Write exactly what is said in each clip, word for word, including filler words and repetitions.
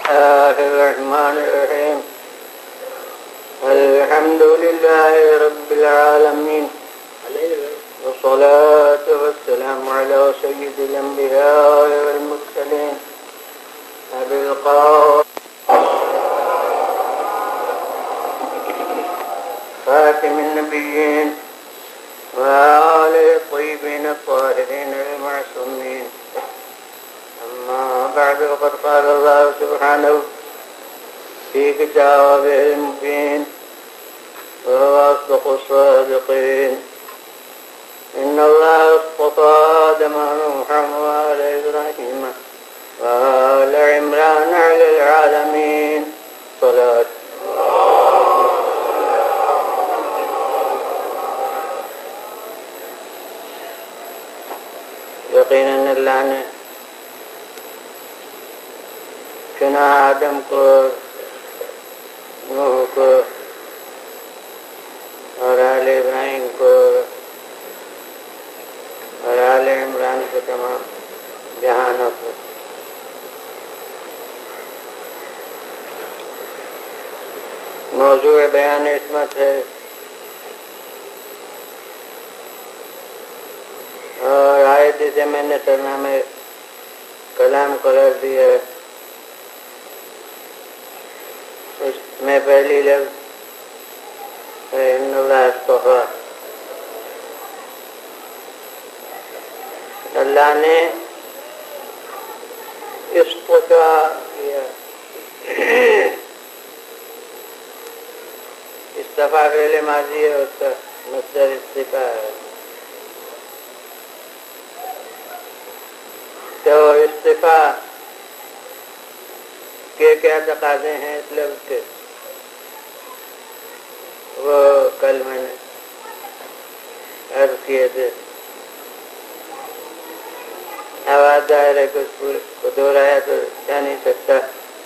الله الرحمن الرحيم. الحمد لله رب العالمين، والصلاة والسلام على سيد الأنبياء والمرسلين أبي القاسم خاتم النبيين وآله الطيبين الطاهرين المعصومين. أما بعد، فقد قال الله سبحانه في كتابه المبين وهو أصدق الصادقين: إن الله اصطفى آدم ونوحا وآل إبراهيم وآل عمران على العالمين. صلاة یقیناً اللہ نے چنا آدم کو، نوح کو اور آل ابراہیم کو اور آل عمران کو، تمام جہانوں کو. موضوع بیان عصمت ہے اور آیت سے میں نے سرنامے کلام قرار دیا ہے. اس میں پہلی لفظ ہے ان اللہ اصطفیٰ. اللہ نے اصطفیٰ کیا. اصطفیٰ فعل ماضی ہے، اس کا مصدر اصطفیٰ ہے. تو اصطفیٰ کے کیا تقاضے ہیں اس لفظ کے، وہ کل میں نے عرض کیے تھے. آواز ظاہر ہے کہ اس کو دہرایا تو جا نہیں سکتا،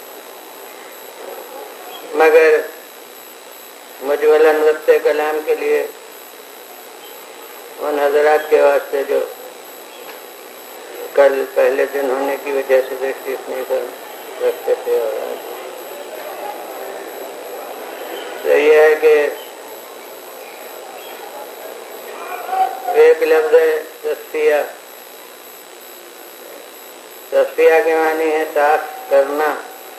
مگر مجملاً ضبط کلام کے لیے ان حضرات کے واسطے جو کل پہلے دن ہونے کی وجہ سے تشریف نہیں کر رکھتے تھے. اور تو یہ ہے کہ ایک لفظ ہے تصفیہ. تصفیہ کے معنی ہے صاف کرنا.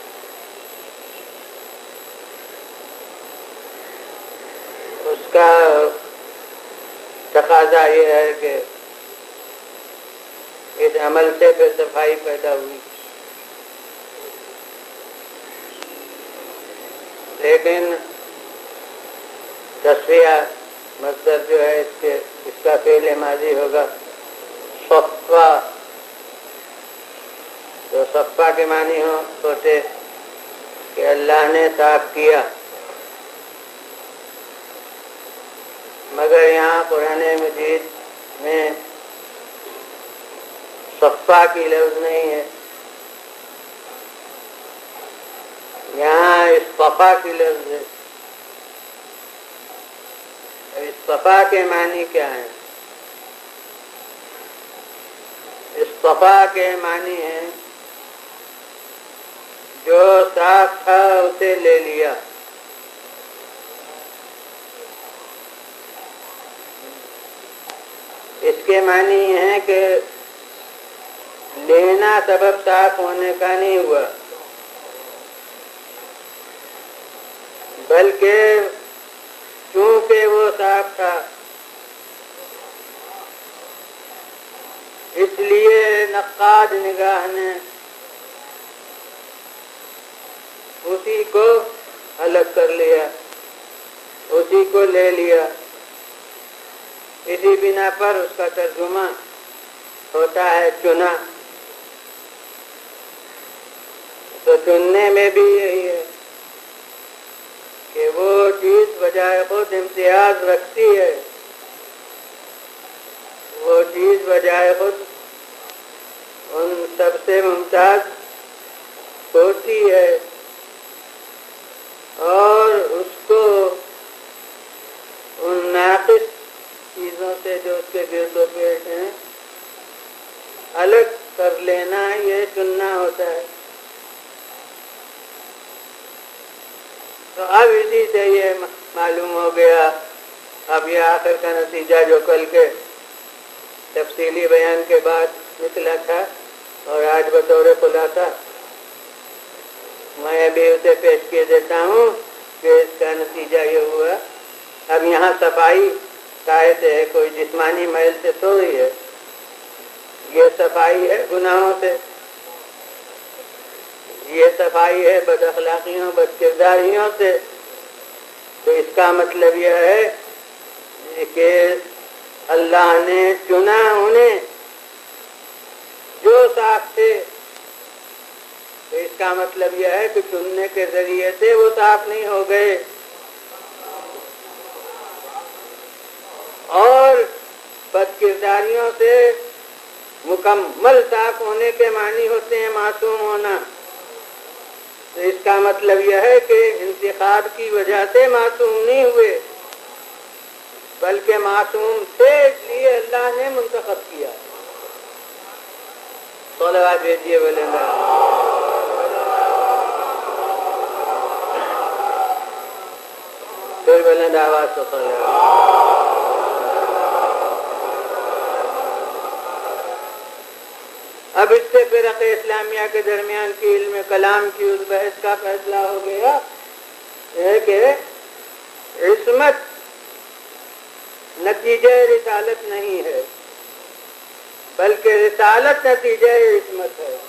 اس کا تقاضا یہ ہے کہ اس عمل سے بے صفائی پیدا ہوئی، لیکن تصفیہ مصدر جو ہے اس کے اس کا فعل ماضی ہوگا صفا. تو صفا کے معنی ہو ہوتے کہ اللہ نے صاف کیا. مگر یہاں قرآن مجید میں صفا کی لفظ نہیں ہے، یہاں اصطفیٰ کی لفظ ہے. اصطفیٰ کے معنی کیا ہے؟ اصطفیٰ کے معنی ہے جو صاف تھا اسے لے لیا. اس کے معنی ہے کہ لینا سبب صاف ہونے کا نہیں ہوا، بلکہ چونکہ وہ صاف تھا اس لیے نقاد نگاہ نے اسی کو الگ کر لیا، اسی کو لے لیا. اسی بنا پر اس کا ترجمہ ہوتا ہے چنا. تو چننے میں بھی یہی ہے کہ وہ چیز بجائے خود امتیاز رکھتی ہے، وہ چیز بجائے خود ان سب سے ممتاز ہوتی ہے اور اس کو ان ناقص چیزوں سے جو اس کے گرد و پیش ہیں الگ کر لینا، یہ چننا ہوتا ہے. تو اب اسی سے یہ معلوم ہو گیا، اب یہ آخر کا نتیجہ جو کل کے تفصیلی بیان کے بعد نکلا تھا اور آج بطور خلاصہ میں ابھی اسے پیش کیے دیتا ہوں کہ اس کا نتیجہ یہ ہوا۔ اب یہاں صفائی کائے سے ہے، کوئی جسمانی میل سے تھوڑی ہے، یہ صفائی ہے گناہوں سے، یہ صفائی ہے بد اخلاقیوں بد کرداریوں سے۔ تو اس کا مطلب یہ ہے کہ اللہ نے چنا انہیں جو صاف تھے، تو اس کا مطلب یہ ہے کہ چننے کے ذریعے سے وہ صاف نہیں ہو گئے، اور بد کرداریوں سے مکمل صاف ہونے کے معنی ہوتے ہیں معصوم ہونا۔ تو اس کا مطلب یہ ہے کہ انتخاب کی وجہ سے معصوم نہیں ہوئے، بلکہ معصوم تھے اس لیے اللہ نے منتخب کیا۔ صلوات بھیجیے بولے گا۔ پھر بلند آواز سے صلوات۔ اب اس سے فرق اسلامیہ کے درمیان کی علم کلام کی اس بحث کا فیصلہ ہو گیا ہے کہ عصمت نتیجہ رسالت نہیں ہے، بلکہ رسالت نتیجہ عصمت ہے۔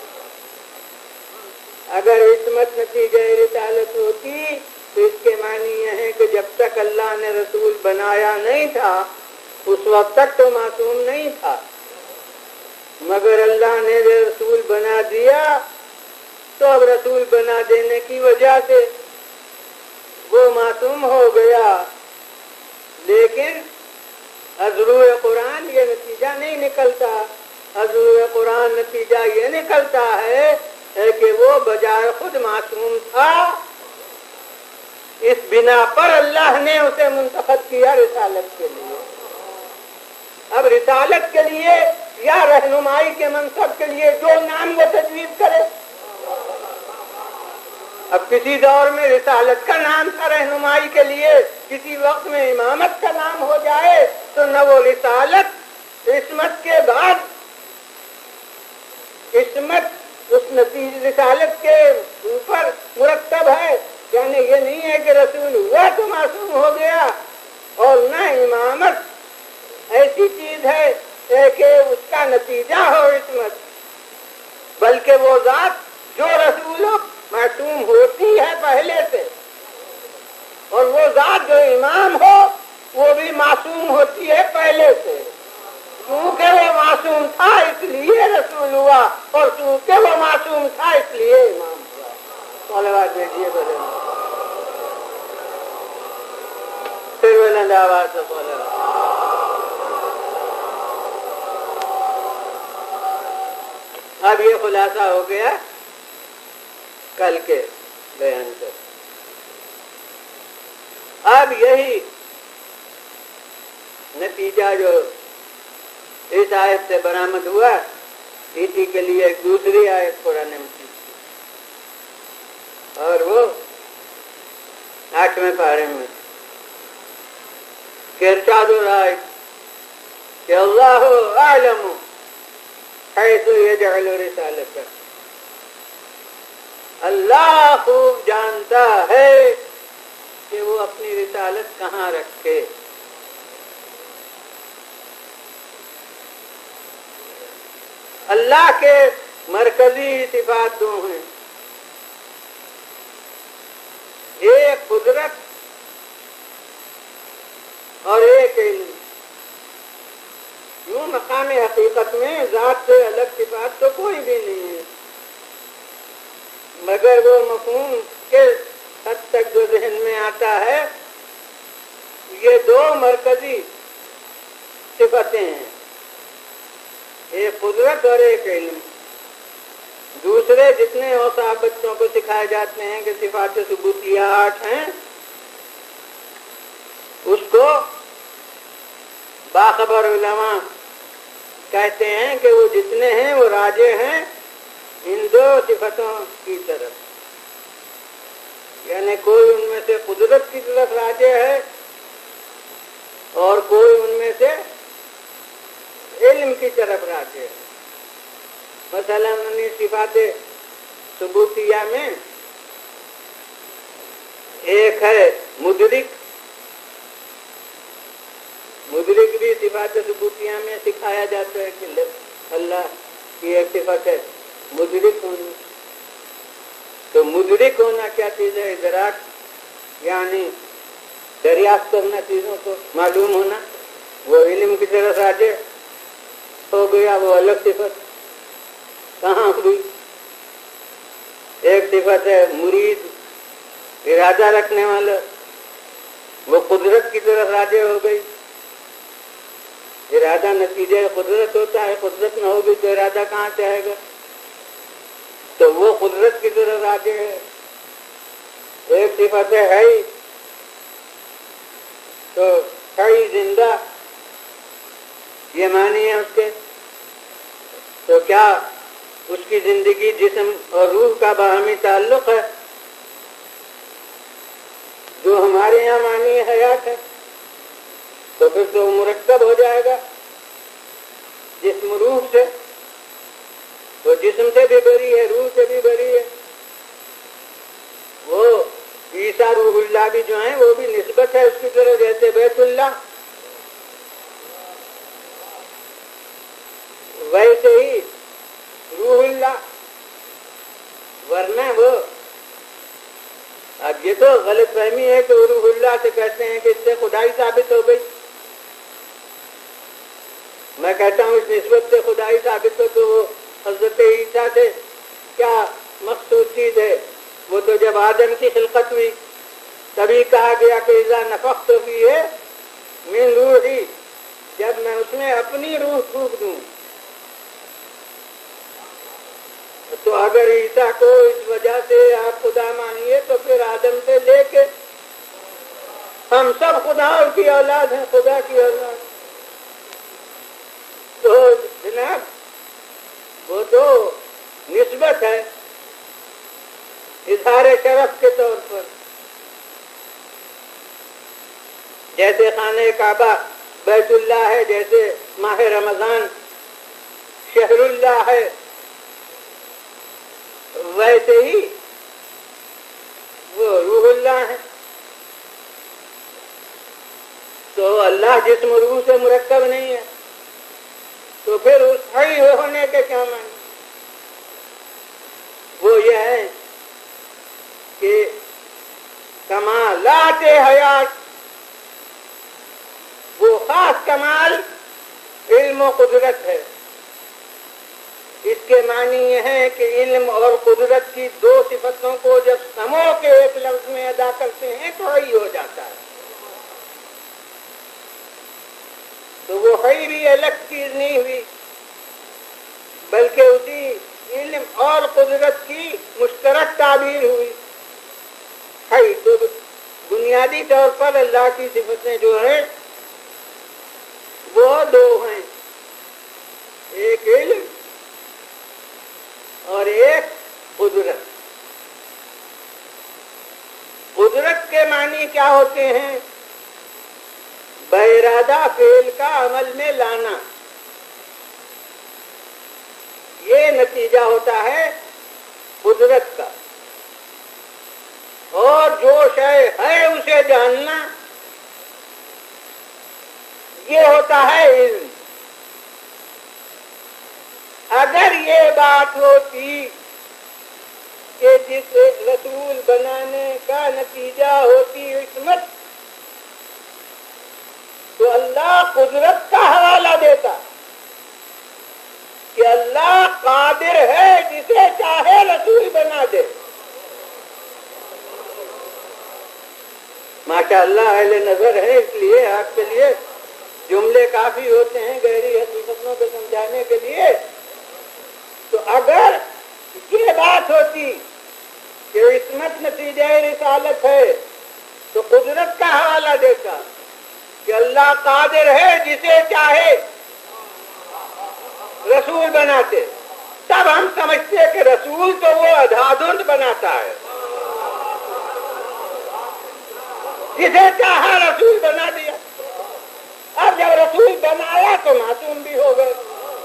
اگر عصمت نتیجہ رسالت ہوتی تو اس کے معنی یہ ہے کہ جب تک اللہ نے رسول بنایا نہیں تھا اس وقت تک تو معصوم نہیں تھا، مگر اللہ نے رسول بنا دیا تو اب رسول بنا دینے کی وجہ سے وہ معصوم ہو گیا۔ لیکن از روح قرآن یہ نتیجہ نہیں نکلتا، از روح قرآن نتیجہ یہ نکلتا ہے کہ وہ بجائے خود معصوم تھا، اس بنا پر اللہ نے اسے منتخب کیا رسالت کے لیے۔ اب رسالت کے لیے یا رہنمائی کے منصب کے لیے جو نام وہ تجویز کرے، اب کسی دور میں رسالت کا نام تھا رہنمائی کے لیے، کسی وقت میں امامت کا نام ہو جائے تو نہ وہ رسالت عصمت کے بعد عصمت اس نتیجہ رسالت کے اوپر مرتب ہے، یعنی یہ نہیں ہے کہ رسول ہوا تو معصوم ہو گیا، اور نہ امامت ایسی چیز ہے کہ اس کا نتیجہ ہو عصمت، بلکہ وہ ذات جو رسولوں معصوم ہوتی ہے پہلے سے، اور وہ ذات جو امام ہو وہ بھی معصوم ہوتی ہے پہلے سے، کیونکہ وہ معصوم تھا اس لیے رسول ہوا، اور کیونکہ وہ معصوم تھا اس لیے امام ہوا۔ صلوات بھیجیے بولے پھر بلند آواز سے صلوات۔ اب یہ خلاصہ ہو گیا کل کے بیان سے۔ اب یہی نتیجہ جو اس آیت سے برآمد ہوا، اسی کے لیے ایک دوسری آیت قرآن مجید اور وہ آٹھویں پارے میں کہ ارشاد ہو رہا ہے کہ اللہ اعلم حیث یجعل رسالتہ، اللہ خوب جانتا ہے کہ وہ اپنی رسالت کہاں رکھے۔ اللہ کے مرکزی صفات دو ہیں، ایک قدرت اور ایک علم۔ یوں مقام حقیقت میں ذات سے الگ صفات تو کوئی بھی نہیں ہے، مگر وہ مفہوم کے حد تک جو ذہن میں آتا ہے، یہ دو مرکزی صفتیں ہیں، ایک قدرت اور ایک علم۔ دوسرے جتنے اوصاف بچوں کو سکھائے جاتے ہیں کہ صفات ثبوتیہ آٹھ ہیں، اس کو باخبر علماء کہتے ہیں کہ وہ جتنے ہیں وہ راجع ہیں ان دو صفتوں کی طرف۔ یعنی کوئی ان میں سے قدرت کی طرف راجع ہے اور کوئی ان میں سے علم کی طرف راجع ہے. مثلا انہیں صفات ثبوتیہ میں ایک ہے مدرک. مدرک بھی صفات ثبوتیہ میں سکھایا جاتا ہے کہ اللہ کی ایک صفت ہے مدرک ہونا. تو مدرک ہونا کیا چیز ہے؟ ادراک یعنی دریافت کرنا، چیزوں کو معلوم ہونا. وہ علم کی طرف راجع ہو گیا، وہ الگ صفت کہاں ہوئی. ایک صفت ہے مرید، ارادہ رکھنے والا، وہ قدرت کی طرف راجع ہو گئی. ارادہ نتیجہ قدرت ہوتا ہے، قدرت نہ ہوگی تو ارادہ کہاں سے آئے گا؟ تو وہ قدرت کی طرف راجع ہے. ایک صفت ہے حی، تو حی زندہ، یہ معنی ہے اس کے. تو کیا اس کی زندگی جسم اور روح کا باہمی تعلق ہے جو ہمارے یہاں معنی حیات ہے؟ تو پھر تو مرکب ہو جائے گا جسم روح سے. وہ جسم سے بھی بری ہے، روح سے بھی بری ہے. وہ عیسیٰ روح اللہ بھی جو ہیں وہ بھی نسبت ہے اس کی طرح، جیسے بیت اللہ، ویسے ہی روح اللہ. ورنہ وہ اب یہ تو غلط فہمی ہے کہ روح اللہ سے کہتے ہیں کہ اس سے خدائی ثابت ہو گئی. میں کہتا ہوں اس نسبت سے خدائی ثابت ہو تو وہ حضرت عیسیٰ سے کیا مخصوص چیز ہے؟ وہ تو جب آدم کی خلقت ہوئی تبھی کہا گیا کہ اذا نفخت فیہ من روحی، جب میں اس میں اپنی روح پھونک دوں. تو اگر عیسیٰ کو اس وجہ سے آپ خدا مانیے تو پھر آدم سے لے کے ہم سب خدا کی اولاد ہیں، خدا کی اولاد. تو جناب وہ تو نسبت ہے اظہار شرف کے طور پر. جیسے خانہ کعبہ بیت اللہ ہے، جیسے ماہ رمضان شہر اللہ ہے، ویسے ہی وہ روح اللہ ہے. تو اللہ جسم روح سے مرکب نہیں ہے تو پھر اس حی ہونے کے کیا معنی؟ وہ یہ ہے کہ کمالات حیات، وہ خاص کمال علم و قدرت ہے. اس کے معنی یہ ہے کہ علم اور قدرت کی دو صفتوں کو جب سمو کے ایک لفظ میں ادا کرتے ہیں تو حی ہو جاتا ہے. تو وہ حی بھی الگ چیز نہیں ہوئی بلکہ اسی علم اور قدرت کی مشترک تعبیر ہوئی. حی تو بنیادی طور پر اللہ کی صفتیں جو ہیں وہ دو ہیں، ایک علم اور ایک قدرت. قدرت کے معنی کیا ہوتے ہیں؟ بارادہ فعل کا عمل میں لانا، یہ نتیجہ ہوتا ہے قدرت کا. اور جو شے ہے اسے جاننا، یہ ہوتا ہے علم. اگر یہ بات ہوتی کہ جس رسول بنانے کا نتیجہ ہوتی حکمت، تو اللہ قدرت کا حوالہ دیتا کہ اللہ قادر ہے جسے چاہے رسول بنا دے. ماشاء اللہ اہل نظر ہے، اس لیے آپ کے لیے جملے کافی ہوتے ہیں گہری حقیقتوں کو سمجھانے کے لیے. تو اگر یہ بات ہوتی کہ عصمت نتیجہ رسالت ہے تو قدرت کا حوالہ دیتا کہ اللہ قادر ہے جسے چاہے رسول بناتے. تب ہم سمجھتے کہ رسول تو وہ ادھادھند بناتا ہے. جسے چاہا رسول بنا دیا. اب جب رسول بنایا تو معصوم بھی ہو گئے.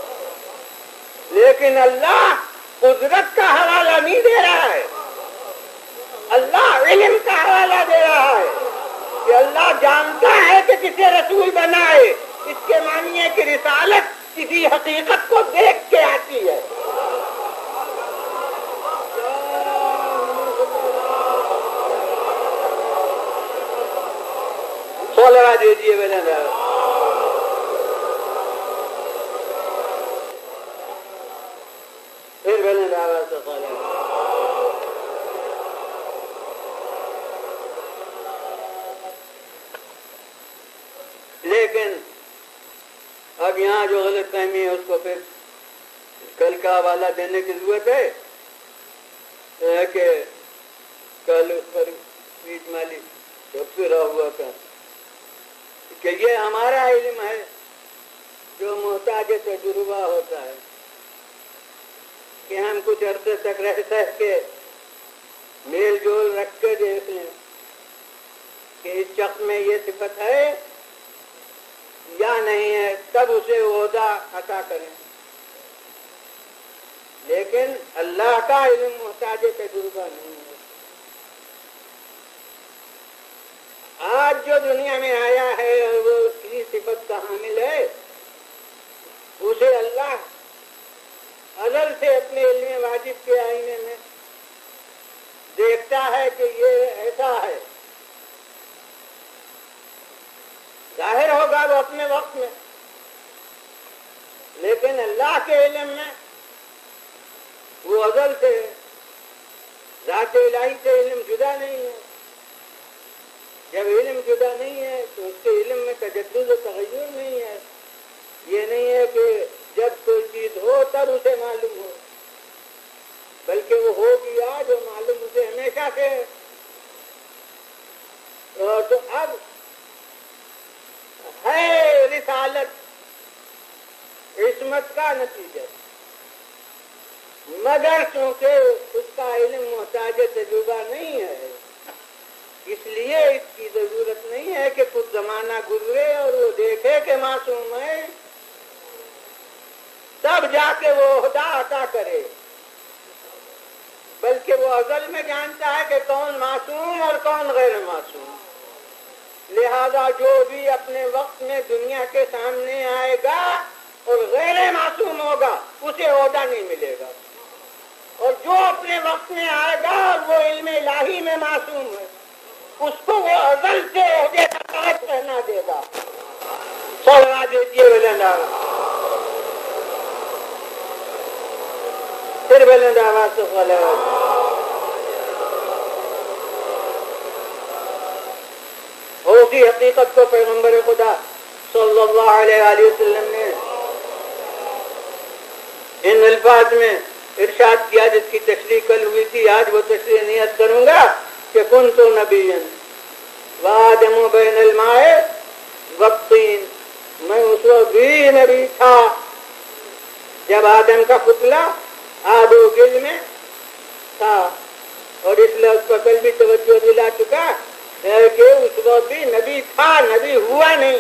لیکن اللہ قدرت کا حوالہ نہیں دے رہا ہے، اللہ علم کا حوالہ دے رہا ہے کہ اللہ جانتا ہے کہ کسے رسول بنائے. اس کے معنی ہے کہ رسالت کسی حقیقت کو دیکھ کے آتی ہے. سولہ دیجیے بنا پھر بنا دعویٰ سے سولہ. لیکن اب یہاں جو غلط فہمی ہے اس کو پھر کل کا حوالہ دینے کی ضرورت ہے کہ کل اس پر پیٹ مالی تبصرہ ہوا تھا کہ یہ ہمارا علم ہے جو محتاج تجربہ ہوتا ہے کہ ہم کچھ عرصے تک رہ سہ کے میل جول رکھ کے دیکھ لیں کہ اس شخص میں یہ صفت ہے یا نہیں ہے، تب اسے عہدہ عطا کریں. لیکن اللہ کا علم محتاج تجربہ نہیں ہے. آج جو دنیا میں آیا ہے اور وہ کسی صفت کا حامل ہے، اسے اللہ ازل سے اپنے علم واجب کے آئینے میں دیکھتا ہے کہ یہ ایسا ہے. ظاہر ہوگا وہ اپنے وقت میں، لیکن اللہ کے علم میں وہ ازل سے ذات الہی سے علم جدا نہیں ہے. جب علم جدا نہیں ہے تو اس کے علم میں تجدد و تغیر نہیں ہے. یہ نہیں ہے کہ جب کوئی چیز ہو تب اسے معلوم ہو، بلکہ وہ ہو گیا جو معلوم اسے ہمیشہ سے. تو اب ہے رسالت عصمت کا نتیجہ، مگر چونکہ اس کا علم محتاج تجربہ نہیں ہے، اس لیے اس کی ضرورت نہیں ہے کہ کچھ زمانہ گزرے اور وہ دیکھے کہ معصوم ہے تب جا کے وہ عہدہ عطا کرے، بلکہ وہ ازل میں جانتا ہے کہ کون معصوم اور کون غیر معصوم. لہذا جو بھی اپنے وقت میں دنیا کے سامنے آئے گا اور غیر معصوم ہوگا اسے عہدہ نہیں ملے گا، اور جو اپنے وقت میں آئے گا اور وہ علم الہی میں معصوم ہے اس کو وہ ازل سے عہدے کا تاج پہنا دے گا. سولہ دیجیے بلند آواز پھر بلند آواز سے سولہ. اسی حقیقت کو پیغمبر خدا صلی اللہ علیہ وآلہ وسلم نے ان الفاظ میں ارشاد کیا جس کی تشریح کل ہوئی تھی. آج وہ تشریح نیت کروں گا کہ کنت نبیا وآدم بین الماء والطین، میں اس وقت بھی نبی تھا جب آدم کا پتلا آب و گل میں تھا، اور اس لفظ پر کل بھی توجہ دلا چکا کہ اس وقت بھی نبی تھا، نبی ہوا نہیں.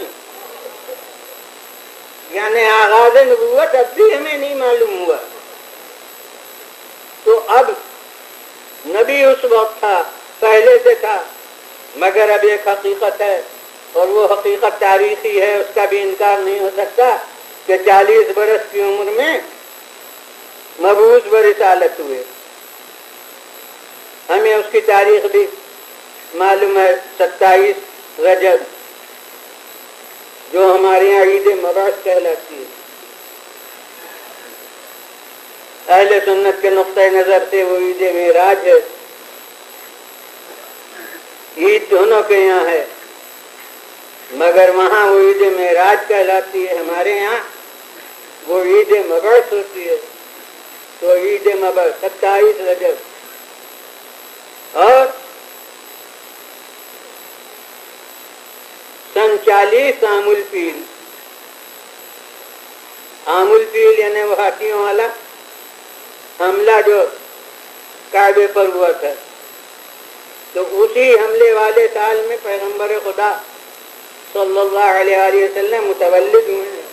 یعنی آغاز نبوت اب بھی ہمیں نہیں معلوم ہوا. تو اب نبی اس وقت تھا، پہلے سے تھا، مگر اب ایک حقیقت ہے اور وہ حقیقت تاریخی ہے، اس کا بھی انکار نہیں ہو سکتا کہ چالیس برس کی عمر میں مبعوث برسالت ہوئے. ہمیں اس کی تاریخ بھی معلوم ہے، ستائیس رجب جو ہمارے یہاں عید مبعث کہلاتی ہے. اہل سنت کے نقطۂ نظر سے وہ عید معراج ہے. عید دونوں کے یہاں ہے مگر وہاں وہ عید معراج کہلاتی ہے، ہمارے یہاں وہ عید مبعث ہوتی ہے. تو عید مبعث ستائیس رجب، اور سن چالیس عام الفیل. عام الفیل یعنی وہ ہاتھیوں والا حملہ جو کعبے پر ہوا تھا، تو اسی حملے والے سال میں پیغمبر خدا صلی اللہ علیہ وآلہ وسلم متولد ہوئے ہیں.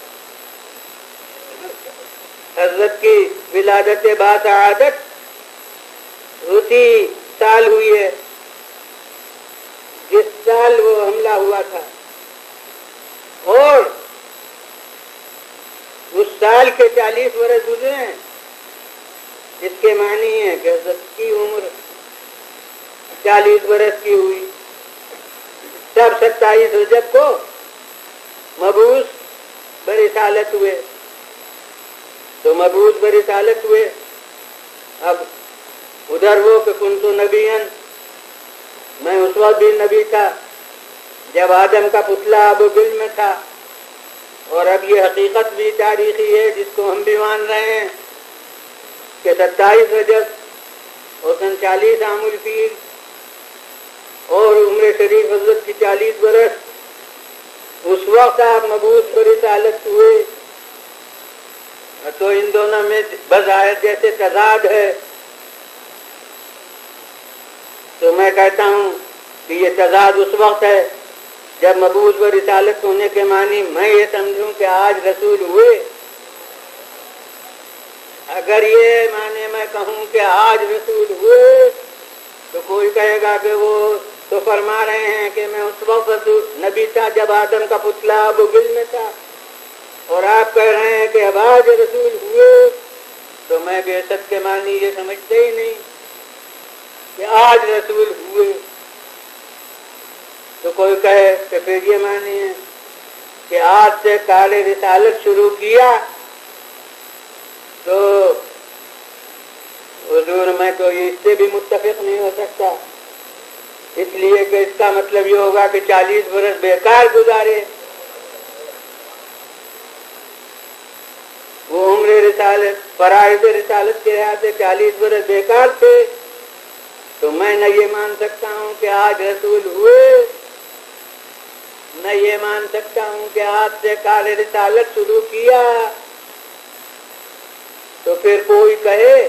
حضرت کی ولادت باسعادت اسی سال ہوئی ہے جس سال وہ حملہ ہوا تھا، اور اس سال کے چالیس برس گزرے ہیں. اس کے معنی ہے کہ حضرت کی عمر چالیس برس کی ہوئی. تب ستائیس رجب کو مبعوث برسالت ہوئے. تو مبعوث برسالت ہوئے. اب ادھر وہ کہ کنتو نبیًا، میں اس وقت بھی نبی تھا جب آدم کا پتلا ابو گل میں تھا. اور اب یہ حقیقت بھی تاریخی ہے جس کو ہم بھی مان رہے ہیں کہ ستائیس رجب اور سن چالیس عام الفیل اور عمر شریف حضرت کی چالیس برس، اس وقت آپ مبعوث برسالت ہوئے. تو ان دونوں میں بظاہر جیسے تضاد ہے، تو میں کہتا ہوں کہ یہ تضاد اس وقت ہے جب مبعوث برسالت ہونے کے معنی میں یہ سمجھوں کہ آج رسول ہوئے. اگر یہ معنی میں کہوں کہ آج رسول ہوئے تو کوئی کہے گا کہ وہ تو فرما رہے ہیں کہ میں اس وقت نبی تھا جب آدم کا پتلا ابو گل میں تھا، اور آپ کہہ رہے ہیں کہ اب آج رسول ہوئے. تو میں بعثت کے معنی یہ سمجھتے ہی نہیں کہ آج رسول ہوئے. تو کوئی کہے کہ پھر یہ معنی ہے کہ آج سے کار رسالت شروع کیا. تو حضور میں تو اس سے بھی متفق نہیں ہو سکتا، اس لیے کہ اس کا مطلب یہ ہوگا کہ چالیس برس بیکار گزارے. وہ عمر رسالت فرائض رسالت کے لحاظ سے چالیس برس بیکار تھے. تو میں نہ یہ مان سکتا ہوں کہ آج رسول ہوئے، نہ یہ مان سکتا ہوں کہ آج سے کار رسالت شروع کیا. تو پھر کوئی کہے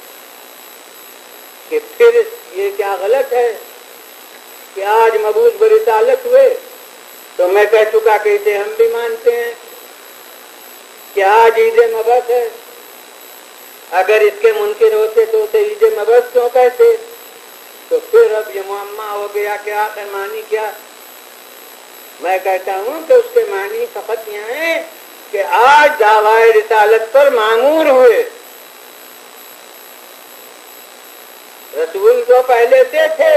کہ پھر یہ کیا غلط ہے کہ آج مبعوث برسالت ہوئے. تو میں کہہ چکا کہ اسے ہم بھی مانتے ہیں کہ آج عید مبعث ہے. اگر اس کے منکر ہوتے تو اسے عید مبعث کیوں کہتے؟ تو پھر اب یہ معمہ ہو گیا کہ آخر معنی کیا. میں کہتا ہوں کہ اس کے معنی فقط یہ ہیں کہ آج دعوی رسالت پر معمور ہوئے. رسول تو پہلے سے تھے،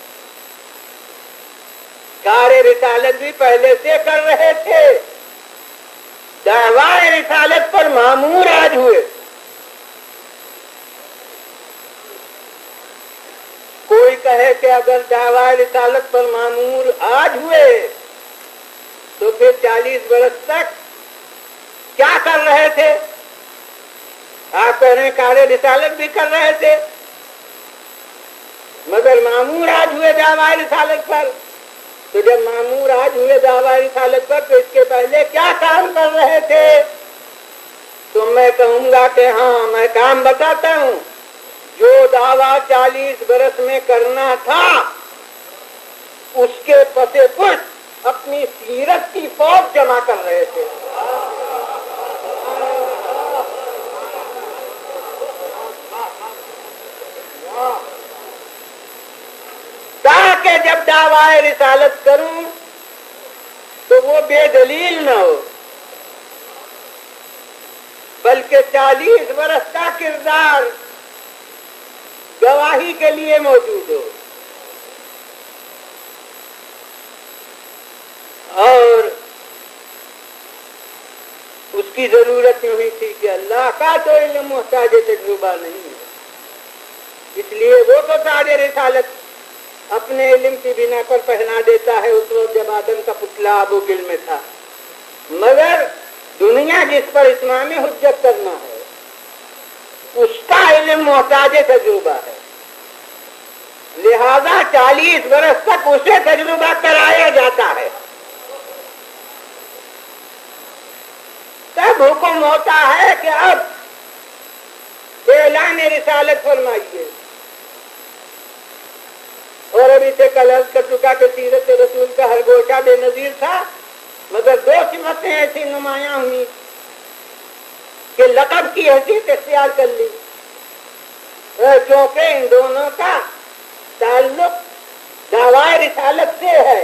کار رسالت بھی پہلے سے کر رہے تھے، دعوی رسالت پر معمور آج ہوئے. کوئی کہے کہ اگر دعوی رسالت پر معمور آج ہوئے تو پھر چالیس برس تک کیا کر رہے تھے؟ آپ کہہ رہے ہیں کار رسالت بھی کر رہے تھے مگر معمور آج ہوئے دعوی رسالت پر. تو جب معمور آج ہوئے دعوی رسالت پر تو اس کے پہلے کیا کام کر رہے تھے؟ تو میں کہوں گا کہ ہاں میں کام بتاتا ہوں. جو دعویٰ چالیس برس میں کرنا تھا اس کے پس پشت اپنی سیرت کی فوج جمع کر رہے تھے. تاکہ جب دعوی رسالت کروں تو وہ بے دلیل نہ ہو، بلکہ چالیس برس کا کردار گواہی کے لیے موجود ہو. اور اس کی ضرورت یوں ہی تھی کہ اللہ کا تو علم محتاج تجربہ نہیں ہے، اس لیے وہ تو تاج رسالت اپنے علم کی بنا پر پہنا دیتا ہے اس وقت جب آدم کا پتلا ابو گل میں تھا. مگر دنیا جس پر اسلامی حجت کرنا ہے اس کا علم محتاج تجربہ ہے، لہذا چالیس برس تک اسے تجربہ کرایا جاتا ہے. تب حکم ہوتا ہے کہ اب اعلان رسالت فرمائیے. اور ابھی سے کل عرض کر چکا کہ سیرت رسول کا ہر گوشہ بے نظیر تھا، مگر دو صفتیں ایسی نمایاں ہوئی کہ لقب کی حیثیت اختیار کر لی، کیونکہ ان دونوں کا تعلق دعوی رسالت سے ہے،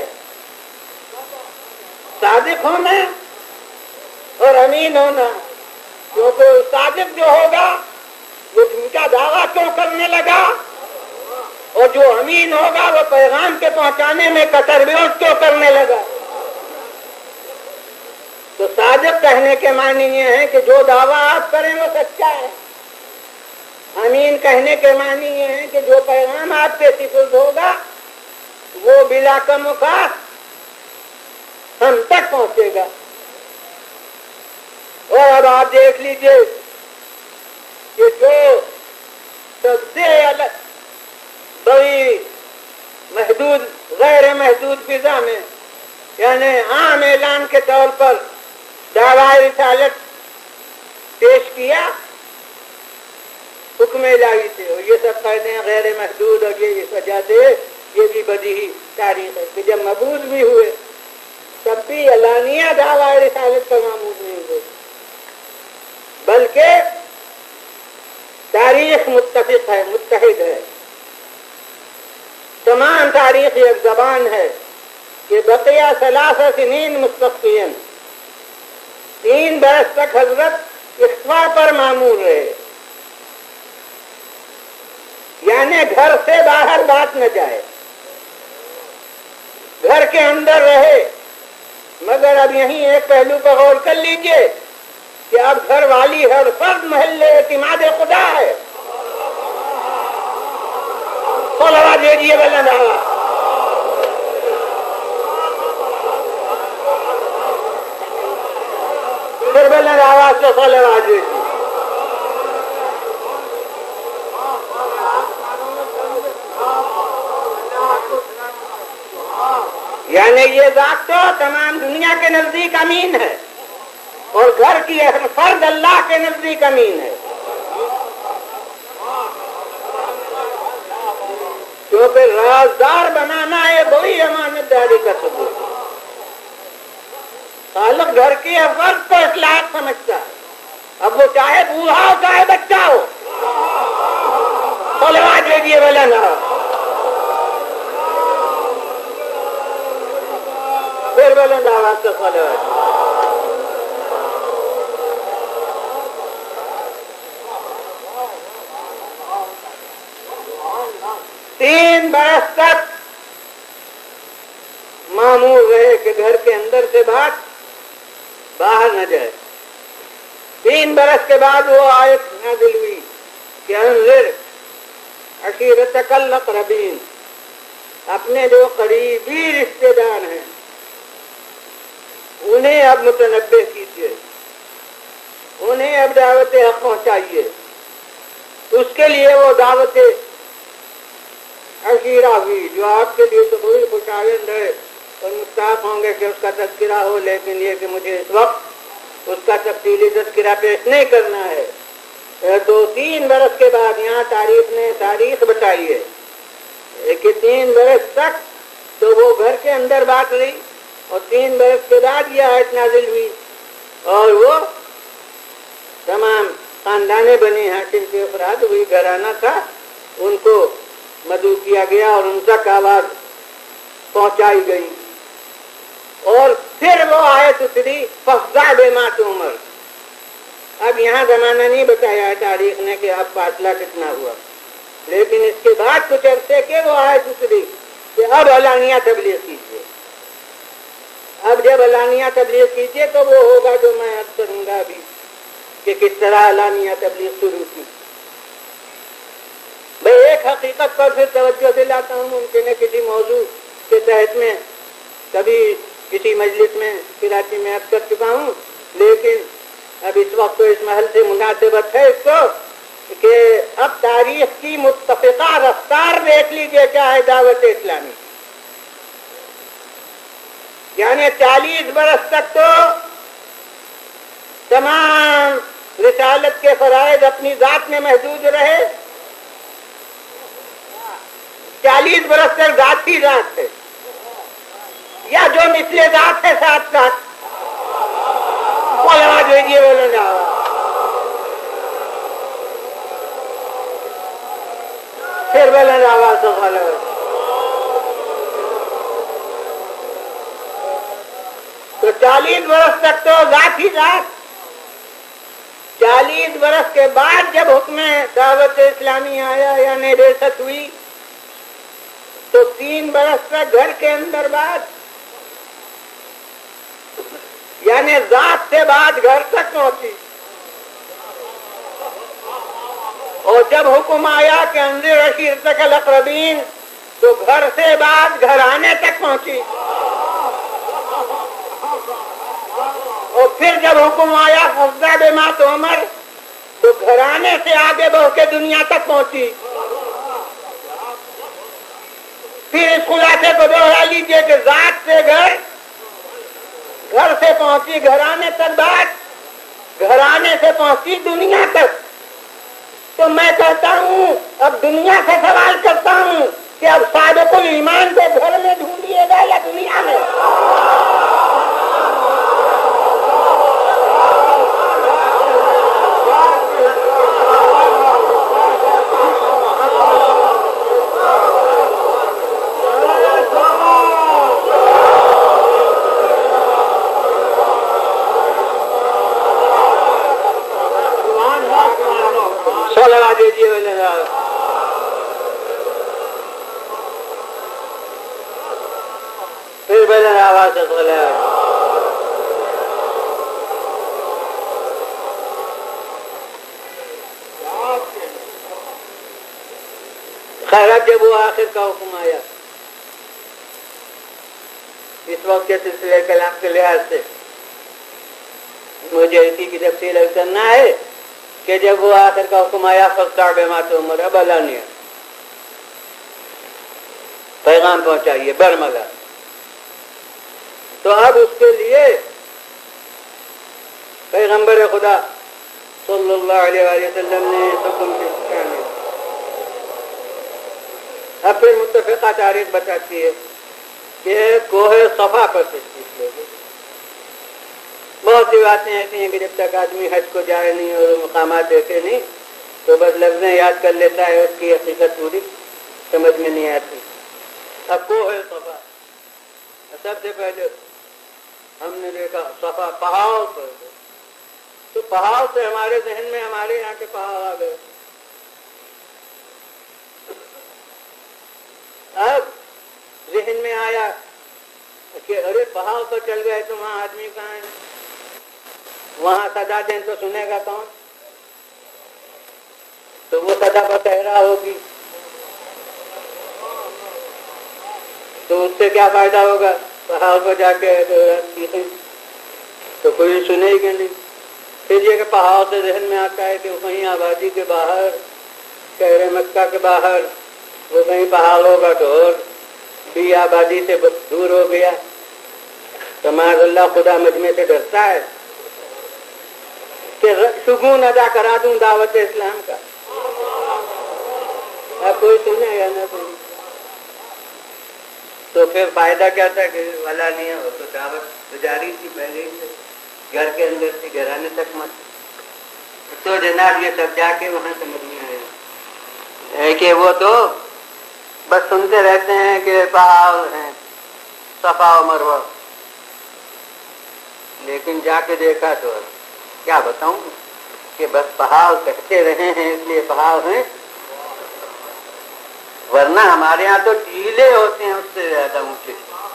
صادق ہونا اور امین ہونا۔ کیونکہ صادق جو ہوگا وہ جھوٹا دعویٰ کیوں کرنے لگا، اور جو امین ہوگا وہ پیغام کے پہنچانے میں قطر بیوس کیوں کرنے لگا۔ تو صادق کہنے کے معنی یہ ہے کہ جو دعویٰ آپ کریں وہ سچا ہے، امین کہنے کے معنی یہ ہے کہ جو پیغام آپ کے سپرد ہوگا وہ بلا کم وقت ہم تک پہنچے گا۔ اور اب آپ دیکھ لیجئے کہ جو سب سے الگ بڑی محدود غیر محدود فضا میں یعنی عام اعلان کے طور پر دعوی رسالت پیش کیا حکم الہی سے، اور یہ سب کہتے ہیں غیر محدود، اور یہ اس وجہ سے یہ بھی بدیہی تاریخ ہے کہ جب مبعوث بھی ہوئے تب بھی علانیہ دعوی رسالت پر معمول نہیں ہوئے، بلکہ تاریخ متفق ہے، متحد ہے، تمام تاریخ ایک زبان ہے کہ بقیہ ثلاثہ سنین مستقین، تین برس تک حضرت اخفاء پر معمول رہے، یعنی گھر سے باہر بات نہ جائے، گھر کے اندر رہے۔ مگر اب یہیں ایک پہلو پر غور کر لیجئے کہ اب گھر والی ہر فرد محلے اعتماد خدا ہے۔ صلوات دیجیے بلند آواز، پھر بلند آواز سے صلوات دیجیے۔ یعنی یہ ذات تو تمام دنیا کے نزدیک امین ہے، اور گھر کی ہر فرد اللہ کے نزدیک امین ہے، کیونکہ رازدار بنانا ہے بڑی امانت داری کا ثبوت۔ خالق گھر کی ہر فرد کو اس لائق سمجھتا ہے، اب وہ چاہے بوڑھا ہو چاہے بچہ ہو۔ صلوات دیجیے بلند آواز، پھر بلند آواز سے صلوات۔ تین برس تک معمول رہے کہ گھر کے اندر سے بات باہر نہ جائے۔ تین برس کے بعد وہ آیت نازل ہوئی کہ انذر عشیرتک الاقربین، اپنے جو قریبی رشتے دار ہیں انہیں اب متنبہ کیجیے، انہیں اب دعوت حق پہنچائیے۔ اس کے لیے وہ دعوت عشیرہ ہوئی جو آپ کے لیے تو بڑی خوشائند ہے اور مستحق ہوں گے کہ اس کا تذکرہ ہو، لیکن یہ کہ مجھے اس وقت اس کا تفصیلی تذکرہ پیش نہیں کرنا ہے۔ دو تین برس کے بعد یہاں تاریخ نے تاریخ بتائی ہے کہ تین برس تک تو وہ گھر کے اندر بات رہی، اور تین برس کے بعد یہ آیت نازل ہوئی، اور وہ تمام خاندان بنی ہاشم کے افراد ہوئی گھرانہ تھا ان کو مدعو کیا گیا اور ان تک آواز پہنچائی گئی۔ اور پھر وہ آیت اتری فَافْزَعْ بِمَا تُؤْمَرُ۔ اب یہاں زمانہ نہیں بتایا ہے تاریخ نے کہ اب فاصلہ کتنا ہوا، لیکن اس کے بعد کچھ عرصے کے وہ آیت اتری کہ اب علانیہ تبلیغ کیجیے۔ اب جب علانیہ تبلیغ کیجیے تو وہ ہوگا جو میں عرض کروں گا ابھی کہ کس طرح علانیہ تبلیغ شروع کی۔ میں ایک حقیقت پر پھر توجہ دلاتا ہوں، ممکن ہے کسی موضوع کے تحت میں کبھی کسی مجلس میں کراچی میں عرض کر چکا ہوں، لیکن اب اس وقت تو اس محل سے مناسبت ہے اس کو کہ اب تاریخ کی متفقہ رفتار دیکھ لیجیے چاہے دعوت اسلامی، یعنی چالیس برس تک تو تمام رسالت کے فرائض اپنی ذات میں محدود رہے، चालीस बरस तक जात ही जात है, या जो निचले जात है साथ साथ बोलवा दीजिए, बोलो ना। फिर बोले आवाज तो बोलो। तो चालीस बरस तक तो जात ही जात। चालीस बरस के बाद जब हुक्म दावत इस्लामी आया यानी रियासत हुई, तो तीन बरस तक घर के अंदर बात, यानी जात से बात घर तक पहुंची। और जब हुक्म आया कि अंज़िर अशीरतकल अक़रबीन, तो घर से बात घराने तक पहुंची। और फिर जब हुक्म आया फस्दा बिमा तुअमर, तो घराने से आगे बढ़ के दुनिया तक पहुंची। फिर इस खुलासे को दोहरा लीजिए कि जात से घर, घर से पहुंची घराने तक बात, घराने से पहुंची दुनिया तक। तो मैं कहता हूं, अब दुनिया से सवाल करता हूं कि अब सादिकुल ईमान को घर में ढूंढिएगा या दुनिया में? लगा दीजिए बोले ना। फिर बोले आवाज से बोले। खैर, जब वो आखिर का हुक्म आया, इस वक्त के सिलसिले कलाम के लिहाज से मुझे इसी की तफसील करना है कि जब वो आखिर का हुक्म आया फस्ता बिमा तुअमर, अब अलानिया पैगाम पहुंचाइए बरमला, तो अब उसके लिए पैगंबर खुदा सल्लल्लाहु अलैहि वसल्लम ने हुक्म किया। अब फिर मुत्तफ़िक़ा तारीख बताती है कि कोहे सफा पर तशरीफ़ ले गए। बहुत सी बातें ऐसी हैं कि जब तक आदमी हज को जाए नहीं और मकामात देखे नहीं, तो बस लफ्ज़ें याद कर लेता है, उसकी हकीकत पूरी समझ में नहीं आती। अब कोहे सफा, सबसे पहले हमने देखा सफा पहाड़ पर, तो पहाड़ से हमारे जहन में हमारे यहाँ के पहाड़ आ गए। अब जहन में आया कि अरे पहाड़ पर चल गए तो वहाँ आदमी कहाँ है, वहाँ सदा दें तो सुनेगा कौन? तो वो सदा पर सहरा होगी, तो उससे क्या फायदा होगा? पहाड़ पर जाके तो, तो कोई सुनेगा नहीं। फिर ये कि पहाड़ से जहन में आता है कि वो कहीं आबादी के बाहर, शहर मक्का के बाहर, वो कहीं पहाड़ होगा तो और भी आबादी से दूर हो गया। तो माज़अल्लाह खुदा मजमे से डरता है कि शुगून अदा करा दूं दावत इस्लाम का, अब कोई सुने या ना सुने। तो फिर फायदा क्या था कि वाला नहीं हो, तो दावत तो जारी थी पहले ही, घर के अंदर से घराने तक मत। तो जनाब ये सब जाके वहाँ समझ में आया कि वो तो बस सुनते रहते हैं कि पहाड़ हैं सफा और मरवा, लेकिन जाके देखा तो क्या बताऊं कि बस पहाड़ कहते रहे हैं इसलिए पहाड़ हैं, वरना हमारे यहाँ तो टीले होते हैं उससे ज्यादा ऊंचे।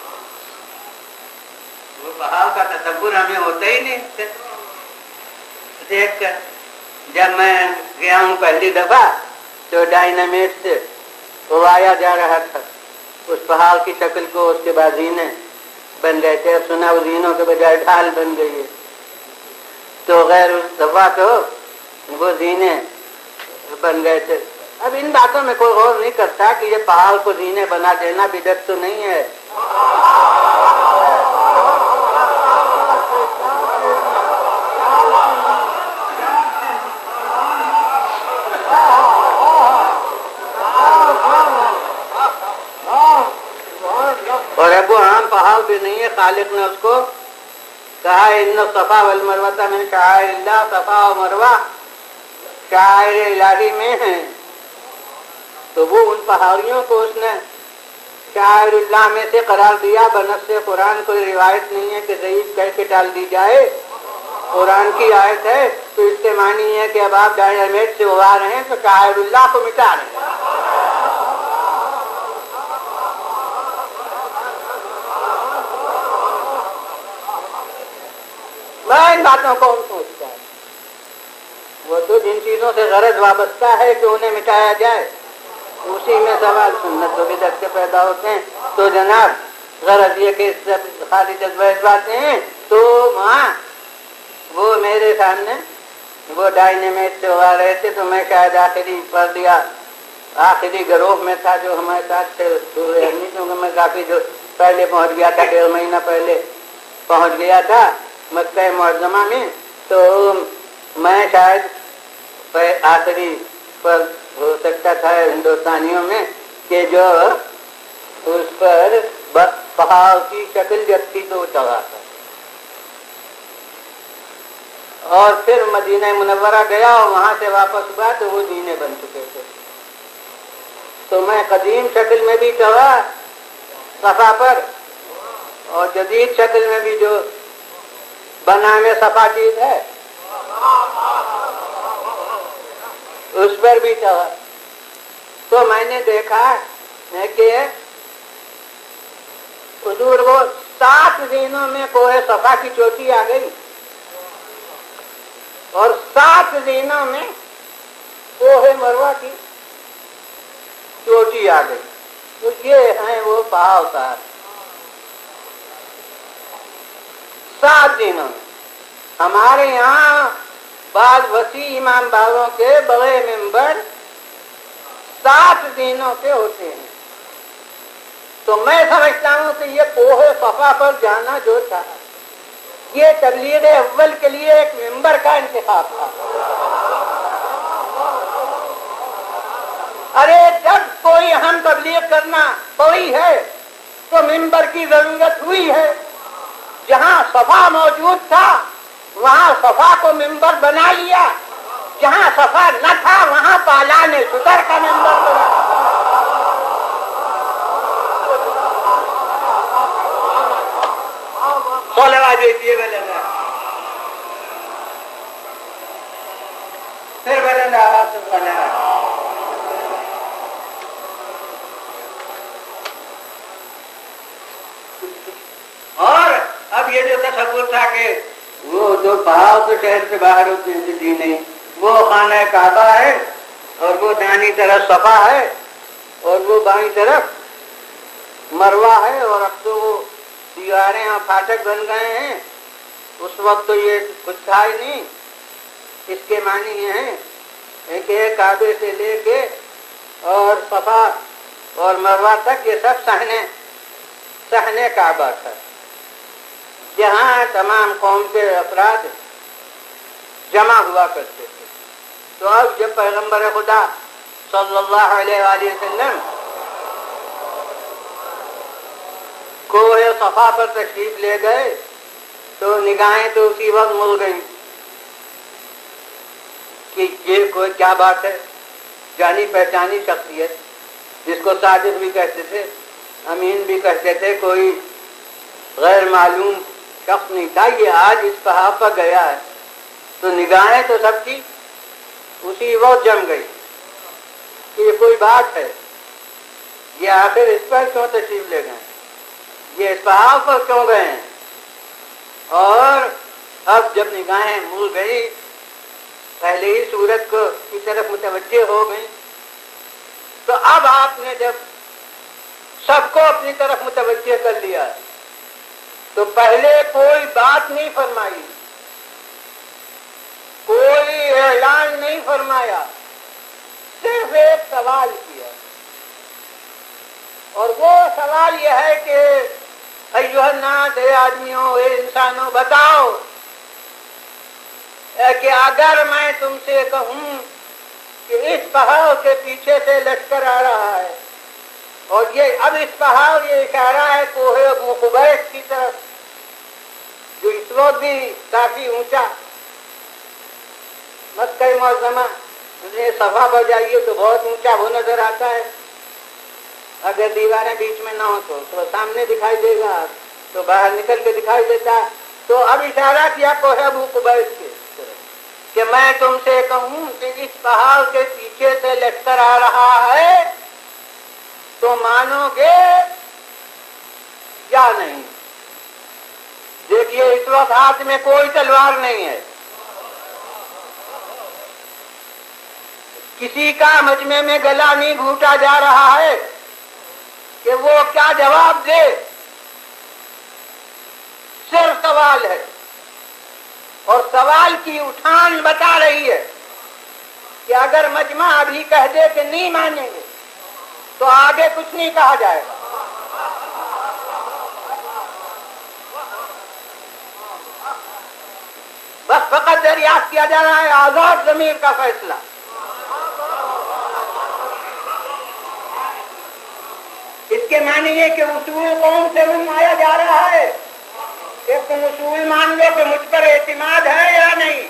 वो पहाड़ का तसव्वुर हमें होता ही नहीं। देख कर जब मैं गया हूँ पहली दफा, तो डायनामेट से वो आया जा रहा था, उस पहाड़ की शक्ल को उसके बाद जीने बन गए थे। अब सुना वो जीनों के बजाय ढाल बन गई है, तो गैर उस दफा तो वो जीने बन गए थे। अब इन बातों में कोई गौर नहीं करता कि ये पहाड़ को जीने बना देना बिदअत तो नहीं है। خالق نے اس کو کہا ان الصفا والمروہ من شعائر اللہ، صفا و مروہ شعائر الہی میں ہیں، تو وہ ان پہاڑیوں کو اس نے شعائر اللہ میں سے قرار دیا۔ بنص قرآن کوئی روایت نہیں ہے کہ ضعیف کہہ کے ڈال دی جائے، قرآن کی آیت ہے، تو اس کے معنی ہے کہ اب آپ ڈائنامیٹ سے اڑا رہے ہیں تو شعائر اللہ کو مٹا رہے ہیں۔ میں ان باتوں کو کون سوچتا ہے؟ وہ تو جن چیزوں سے غرض وابستہ ہے کہ انہیں مٹایا جائے، اسی میں سوال سنت و بدعت کے پیدا ہوتے ہیں۔ تو جناب غرض یہ کہ خالی جذبہ اس باتیں ہیں، تو وہاں وہ میرے سامنے وہ ڈائنیمیٹ سے ہوا رہے تھے، تو میں شاید آخری پڑھ دیا آخری گروہ میں تھا جو ہمارے ساتھ تھے، کیونکہ میں کافی جو پہلے پہنچ گیا تھا، ڈیڑھ مہینہ پہلے پہنچ گیا تھا مکہ معظمہ میں، تو میں شاید آخری پر ہو سکتا تھا ہندوستانیوں میں کہ جو اس پر پہاڑ کی شکل جب تھی تو وہ چڑھا تھا، اور پھر مدینہ منورہ گیا اور وہاں سے واپس ہوا تو وہ زینے بن چکے تھے، تو میں قدیم شکل میں بھی چڑھا صفا پر، اور جدید شکل میں بھی جو بنا میں صفا چیز ہے اس پر بھی چڑھا۔ تو میں نے دیکھا ہے کہ حضور وہ سات دنوں میں کوہ صفا کی چوٹی آ گئی، اور سات دنوں میں کوہ مروہ کی چوٹی آ گئی۔ تو یہ ہیں وہ پہاڑ اتار سات دنوں میں۔ ہمارے یہاں بعض وسیع امام باغوں کے بڑے ممبر سات دنوں کے ہوتے ہیں، تو میں سمجھتا ہوں کہ یہ کوہ صفا پر جانا جو تھا یہ تبلیغ اول کے لیے ایک ممبر کا انتخاب تھا۔ ارے جب کوئی اہم تبلیغ کرنا پڑی ہے تو ممبر کی ضرورت ہوئی ہے۔ جہاں صفا موجود تھا وہاں صفا کو ممبر بنا لیا، جہاں صفا نہ تھا وہاں پالان شتر کا ممبر بنا۔ سولہواں دیجیے بلند پھر بلند آواز سے بنا۔ اور اب یہ جو تصور تھا کہ وہ جو پہاڑ تو شہر سے باہر ہوتے ہیں جی نہیں، وہ خانہ کعبہ ہے اور وہ دائیں طرف صفا ہے اور وہ بائیں طرف مروہ ہے، اور اب تو وہ دیواریں اور پھاٹک بن گئے ہیں، اس وقت تو یہ کچھ تھا ہی نہیں۔ اس کے معنی یہ ہیں کہ کعبے سے لے کے اور صفا اور مروہ تک یہ سب صحنے صحنے کعبہ تھا، جہاں تمام قوم کے افراد جمع ہوا کرتے تھے۔ تو اب جب پیغمبر خدا صلی اللہ علیہ وآلہ وسلم کوہ صفا پر تشریف لے گئے تو نگاہیں تو اسی وقت مل گئی کہ یہ کوئی کیا بات ہے، جانی پہچانی شخصیت جس کو صادق بھی کہتے تھے، امین بھی کہتے تھے، کوئی غیر معلوم شخص نہیں تھا، یہ آج اس پہاڑ پر گیا ہے۔ تو نگاہیں تو سب کی اسی وقت جم گئی کہ یہ کوئی بات ہے، یہ آخر اس پر کیوں تشریف لے گئے، یہ اس پہاڑ پر کیوں گئے ہیں۔ اور اب جب نگاہیں مل گئی، پہلے ہی سورج کو کی طرف متوجہ ہو گئی، تو اب آپ نے جب سب کو اپنی طرف متوجہ کر لیا تو پہلے کوئی بات نہیں فرمائی، کوئی اعلان نہیں فرمایا، صرف ایک سوال کیا، اور وہ سوال یہ ہے کہ ایھا الناس، اے آدمیوں، اے انسانوں، بتاؤ کہ اگر میں تم سے کہوں کہ اس پہاڑ کے پیچھے سے لشکر آ رہا ہے، اور یہ اب اس پہاڑ یہ اشارہ ہے کوہ قبیس کی طرف، جو اس وقت بھی کافی اونچا مکہ معظمہ صفا پر جائیے تو بہت اونچا وہ نظر آتا ہے. اگر دیواریں بیچ میں نہ ہو تو, تو سامنے دکھائی دے گا, تو باہر نکل کے دکھائی دیتا ہے. تو اب اشارہ کیا کوہ ابو قبیس کے کہ میں تم سے کہوں کہ اس پہاڑ کے پیچھے سے لشکر آ رہا ہے تو مانو گے یا نہیں. دیکھیے اس وقت ہاتھ میں کوئی تلوار نہیں ہے, کسی کا مجمع میں گلا نہیں گھونٹا جا رہا ہے کہ وہ کیا جواب دے. صرف سوال ہے, اور سوال کی اٹھان بتا رہی ہے کہ اگر مجمع ابھی کہہ دے کہ نہیں مانیں گے تو آگے کچھ نہیں کہا جائے گا. بس فقط دریافت کیا جا رہا ہے آزاد ضمیر کا فیصلہ. اس کے معنی یہ کہ اصول قوم سے نمایا جا رہا ہے کہ تم اصول مان لو کہ مجھ پر اعتماد ہے یا نہیں.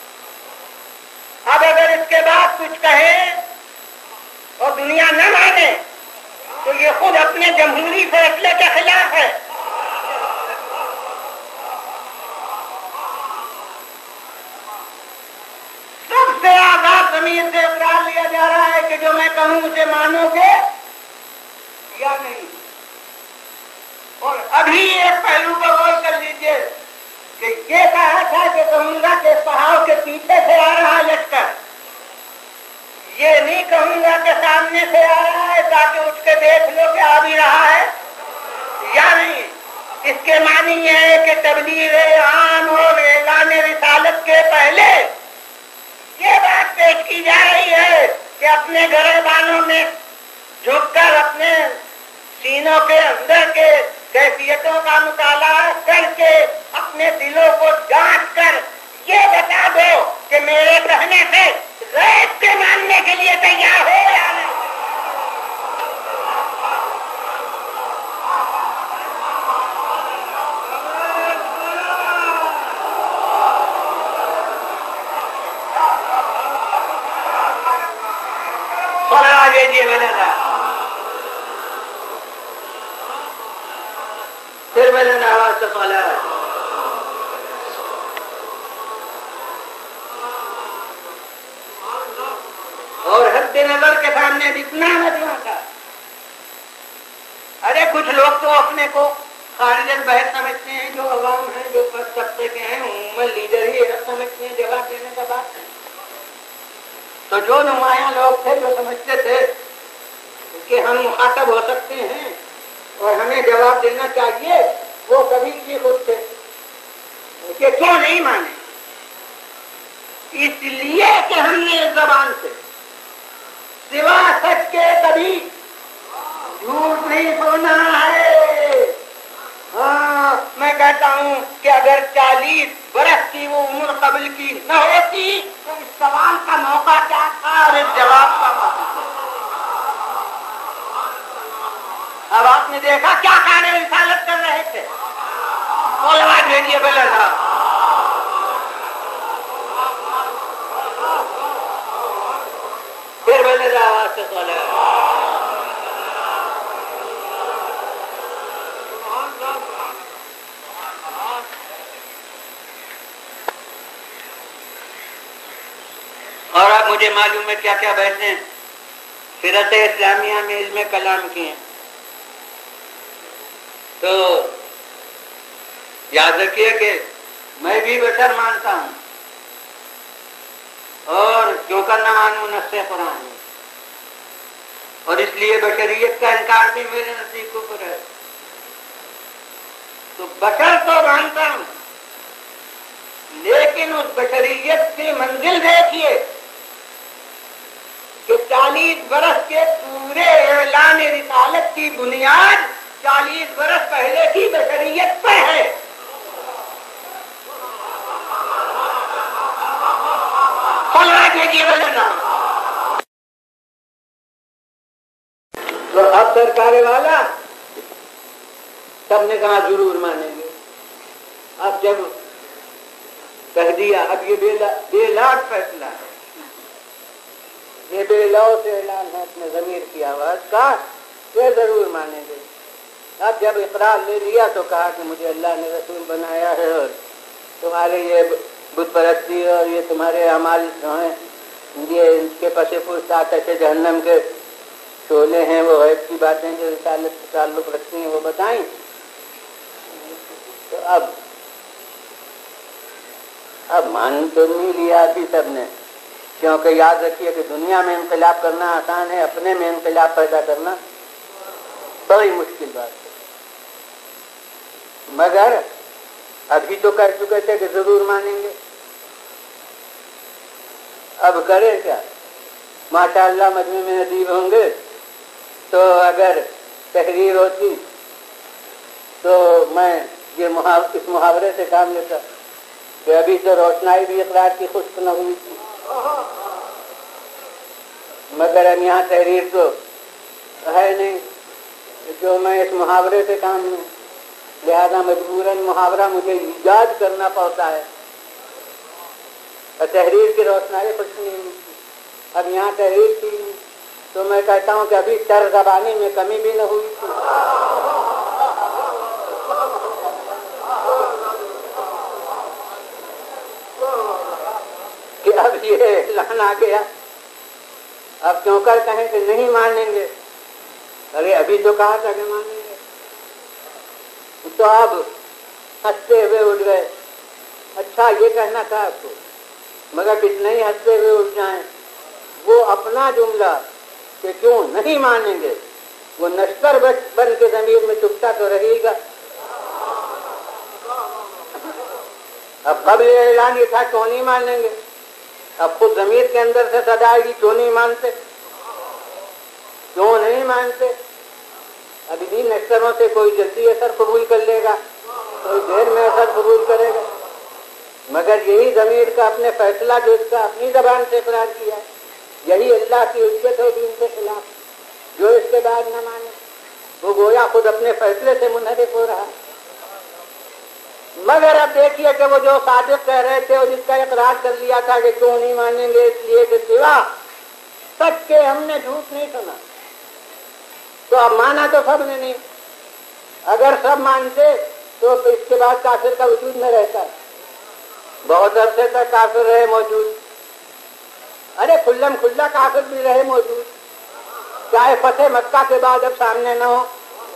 اب اگر اس کے بعد کچھ کہے اور دنیا نہ مانے تو یہ خود اپنے جمہوری فیصلے کے خلاف ہے. سب سے آزاد زمین سے اقرار لیا جا رہا ہے کہ جو میں کہوں اسے مانو گے یا نہیں. اور ابھی ایک پہلو کو غور کر لیجیے کہ یہ کہا تھا کہ کہوں گا کہ پہاڑ کے پیچھے سے آ رہا لشکر, یہ نہیں کہوں گا کہ سامنے سے آ رہا ہے تاکہ اٹھ کے دیکھ لو کہ آ بھی رہا ہے یا نہیں. اس کے معنی یہ ہے کہ تبلیغ عام اور اعلان رسالت کے پہلے یہ بات پیش کی جا رہی ہے کہ اپنے گریبانوں میں جھک کر اپنے سینوں کے اندر کے کیفیتوں کا مطالعہ کر کے اپنے دلوں کو جانچ کر یہ بتا دو کہ میرے کہنے سے غیب کے ماننے کے لیے تیار ہو یا نہیں. پھر میں نے آواز سے پالا اور حد نظر کے سامنے جتنا مجمع تھا. ارے کچھ لوگ تو اپنے کو خارج البحث سمجھتے ہیں, جو عوام ہیں جو طبقے کے ہیں عموماً لیڈر ہی سمجھتے ہیں جواب دینے کا بات ہے. تو جو نمایاں لوگ تھے جو سمجھتے تھے کہ ہم مخاطب ہو سکتے ہیں اور ہمیں جواب دینا چاہیے, وہ کبھی بھی خود تھے کہ کیوں نہیں مانے. اس لیے کہ ہم نے اس زبان سے سوا سچ کے کبھی جھوٹ نہیں سنا ہے. ہاں میں کہتا ہوں کہ اگر چالیس برس کی وہ عمر قبل کی نہ ہوتی تو اس سوال کا موقع کیا تھا اور اس جواب کا موقع. اب آپ نے دیکھا کیا کارے رسالت کر رہے تھے. علماء بھیجیے بلا صاحب. پھر بولے گا آواز سے سولے اور اب مجھے معلوم ہے کیا کیا بحثیں سیرت اسلامیہ میں علم کلام کی ہیں. تو یاد رکھیے کہ میں بھی بشر مانتا ہوں اور جو کرنا مانوں نص قرآن ہے, اور اس لیے بشریت کا انکار بھی میرے نزدیک کفر ہے. تو بشر تو مانتا ہوں, لیکن اس بشریت کی منزل دیکھیے کہ چالیس برس کے پورے اعلان رسالت کی بنیاد چالیس برس پہلے کی بشریت پر ہے. تو اب سرکار والا سب نے کہا ضرور مانیں گے. اب جب کہہ دیا اب یہ بے لاٹ فیصلہ ہے، یہ بے لو سے اعلان ہے اپنے ضمیر کی آواز کا، یہ ضرور مانیں گے۔ اب جب اقرار لے لیا تو کہا کہ مجھے اللہ نے رسول بنایا ہے اور تمہارے یہ بت پرستی اور یہ تمہارے اعمال جو ہیں یہ ان کے پس پشت آتش جہنم کے شعلے ہیں، وہ غیب کی باتیں جو رسالت سے تعلق رکھتی ہیں وہ بتائیں۔ تو اب اب مان تو نہیں لیا ابھی سب نے، کیونکہ یاد رکھیے کہ دنیا میں انقلاب کرنا آسان ہے، اپنے میں انقلاب پیدا کرنا بڑی مشکل بات ہے۔ مگر ابھی تو کہہ چکے تھے کہ ضرور مانیں گے، اب کرے کیا؟ ماشاء اللہ مجمع میں ندیب ہوں گے تو اگر تحریر ہوتی تو میں یہ محاور اس محاورے سے کام لیتا کہ ابھی تو روشنائی بھی اقرار کی خشک نہ ہوئی تھی، مگر اب یہاں تحریر تو ہے نہیں جو میں اس محاورے سے کام لوں، لہذا مجبوراً محاورہ مجھے ایجاد کرنا پڑتا ہے، اور تحریر کی روشنائی خشک نہیں ہوئی تھی، اب یہاں تحریر کی تو میں کہتا ہوں کہ ابھی تر زبانی میں کمی بھی نہ ہوئی تھی۔ کہ اب یہ اعلان آ گیا، اب کیوں کر کہیں کہ نہیں مانیں گے؟ ارے ابھی تو کہا تھا کہ مانیں گے، تو اب ہنستے ہوئے اٹھ گئے۔ اچھا یہ کہنا تھا آپ کو، مگر کتنے ہی ہنستے ہوئے اٹھ جائیں، وہ اپنا جملہ کہ کیوں نہیں مانیں گے وہ نشتر بن کے ضمیر میں چپتا تو رہے گا۔ اب قبل اعلان یہ تھا کیوں نہیں مانیں گے، اب خود ضمیر کے اندر سے صدا آئے گی کیوں نہیں مانتے، کیوں نہیں مانتے۔ اب انہی نشتروں سے کوئی جلدی اثر قبول کر لے گا، کوئی دیر میں اثر قبول کرے گا، مگر یہی ضمیر کا اپنے فیصلہ جو اس کا اپنی زبان سے اقرار کیا، یہی اللہ کی حجت ہوگی ان کے خلاف، جو اس کے بعد نہ مانے وہ گویا خود اپنے فیصلے سے منحرف ہو رہا۔ مگر اب دیکھیے کہ وہ جو صادق کہہ رہے تھے اور جس کا اقرار کر لیا تھا کہ کیوں نہیں مانیں گے اس لیے کہ سوا سچ کے ہم نے جھوٹ نہیں سنا، تو اب مانا تو سب نے نہیں، اگر سب مانتے تو اس کے بعد کافر کا وجود نہ رہتا، بہت عرصے تک کافر رہے موجود، ارے کھلم کھلا کافر بھی رہے موجود، چاہے فتح مکہ کے بعد اب سامنے نہ ہو،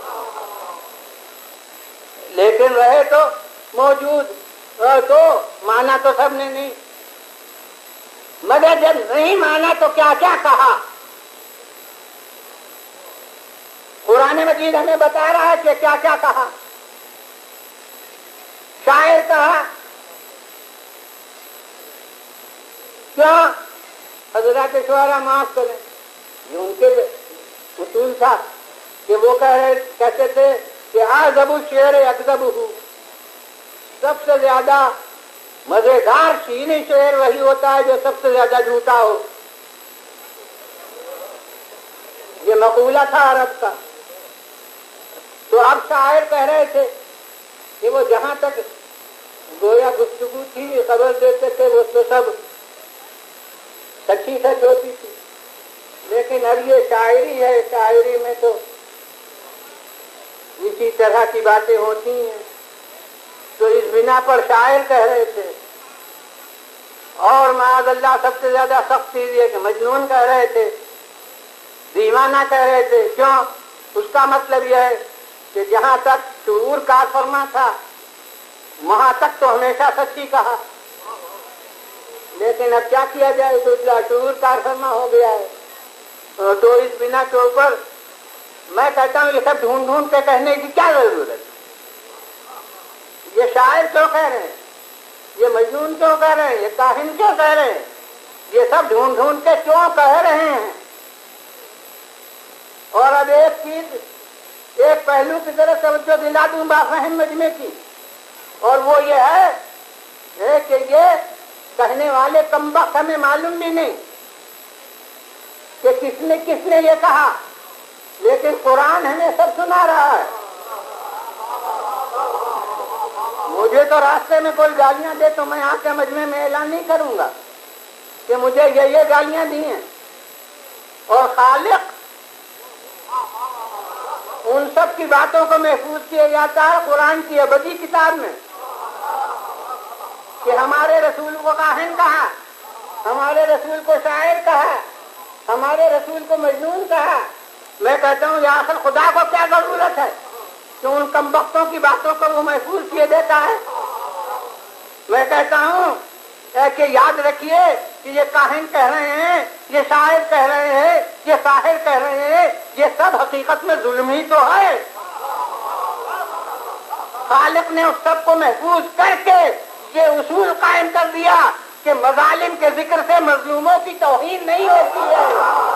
لیکن رہے تو موجود، تو مانا تو سب نے نہیں، مگر جب نہیں مانا تو کیا کیا کہا۔ قرآن مجید ہمیں بتا رہا ہے کہ کیا کیا کہا۔ شاعر کہا کیا حضرات شعراء معاف کریں، یہ ان کے اصول تھا کہ وہ کہہ رہے کہتے تھے کہ اعذب الشعر اکذبہ، سب سے زیادہ مزیدار شیریں شعر وہی ہوتا ہے جو سب سے زیادہ جھوٹا ہو، یہ مقولہ تھا عرب کا۔ تو اب شاعر کہہ رہے تھے کہ وہ جہاں تک گویا گفتگو تھی خبر دیتے تھے وہ تو سب سچی سچ ہوتی تھی، لیکن اب یہ شاعری ہے، شاعری میں تو اسی طرح کی باتیں ہوتی ہیں، تو اس بنا پر شاعر کہہ رہے تھے، اور معاذ اللہ سب سے زیادہ سخت چیز یہ کہ مجنون کہہ رہے تھے، دیوانہ کہہ رہے تھے۔ کیوں؟ اس کا مطلب یہ ہے کہ جہاں تک شعور کار فرما تھا وہاں تک تو ہمیشہ سچی کہا، لیکن اب کیا کیا جائے تو شعور کار فرما ہو گیا ہے، تو اس بنا کے اوپر میں کہتا ہوں یہ سب ڈھونڈ ڈھونڈ کے کہنے کی کیا ضرورت، یہ شاعر کیوں کہہ رہے ہیں، یہ مجنون کیوں کہہ رہے ہیں، یہ کاہن کیوں کہہ رہے ہیں، یہ سب ڈھونڈ ڈھونڈ کے کیوں کہہ رہے ہیں۔ اور اب ایک چیز ایک پہلو کی طرف توجہ دلا دوں بافہم مجمع کی، اور وہ یہ ہے کہ یہ کہنے والے کمبخت ہمیں معلوم بھی نہیں کہ کس نے کس نے یہ کہا، لیکن قرآن ہمیں سب سنا رہا ہے، مجھے تو راستے میں کوئی گالیاں دے تو میں آ کے مجمع میں اعلان نہیں کروں گا کہ مجھے یہ یہ گالیاں دی ہیں. اور خالق ان سب کی باتوں کو محفوظ کیا جاتا ہے قرآن کی ابدی کتاب میں کہ ہمارے رسول کو کاہن کہا, ہمارے رسول کو شاعر کہا, ہمارے رسول کو مجنون کہا. میں کہتا ہوں یا آخر خدا کو کیا ضرورت ہے کہ ان کم بختوں کی باتوں کو وہ محفوظ کیے دیتا ہے. میں کہتا ہوں کہ یاد رکھیے کہ یہ کاہن کہہ رہے ہیں, یہ شاعر کہہ رہے ہیں, یہ ساحر کہہ رہے ہیں, یہ سب حقیقت میں ظلم ہی تو ہے. خالق نے اس سب کو محفوظ کر کے یہ اصول قائم کر دیا کہ مظالم کے ذکر سے مظلوموں کی توہین نہیں ہوتی ہے.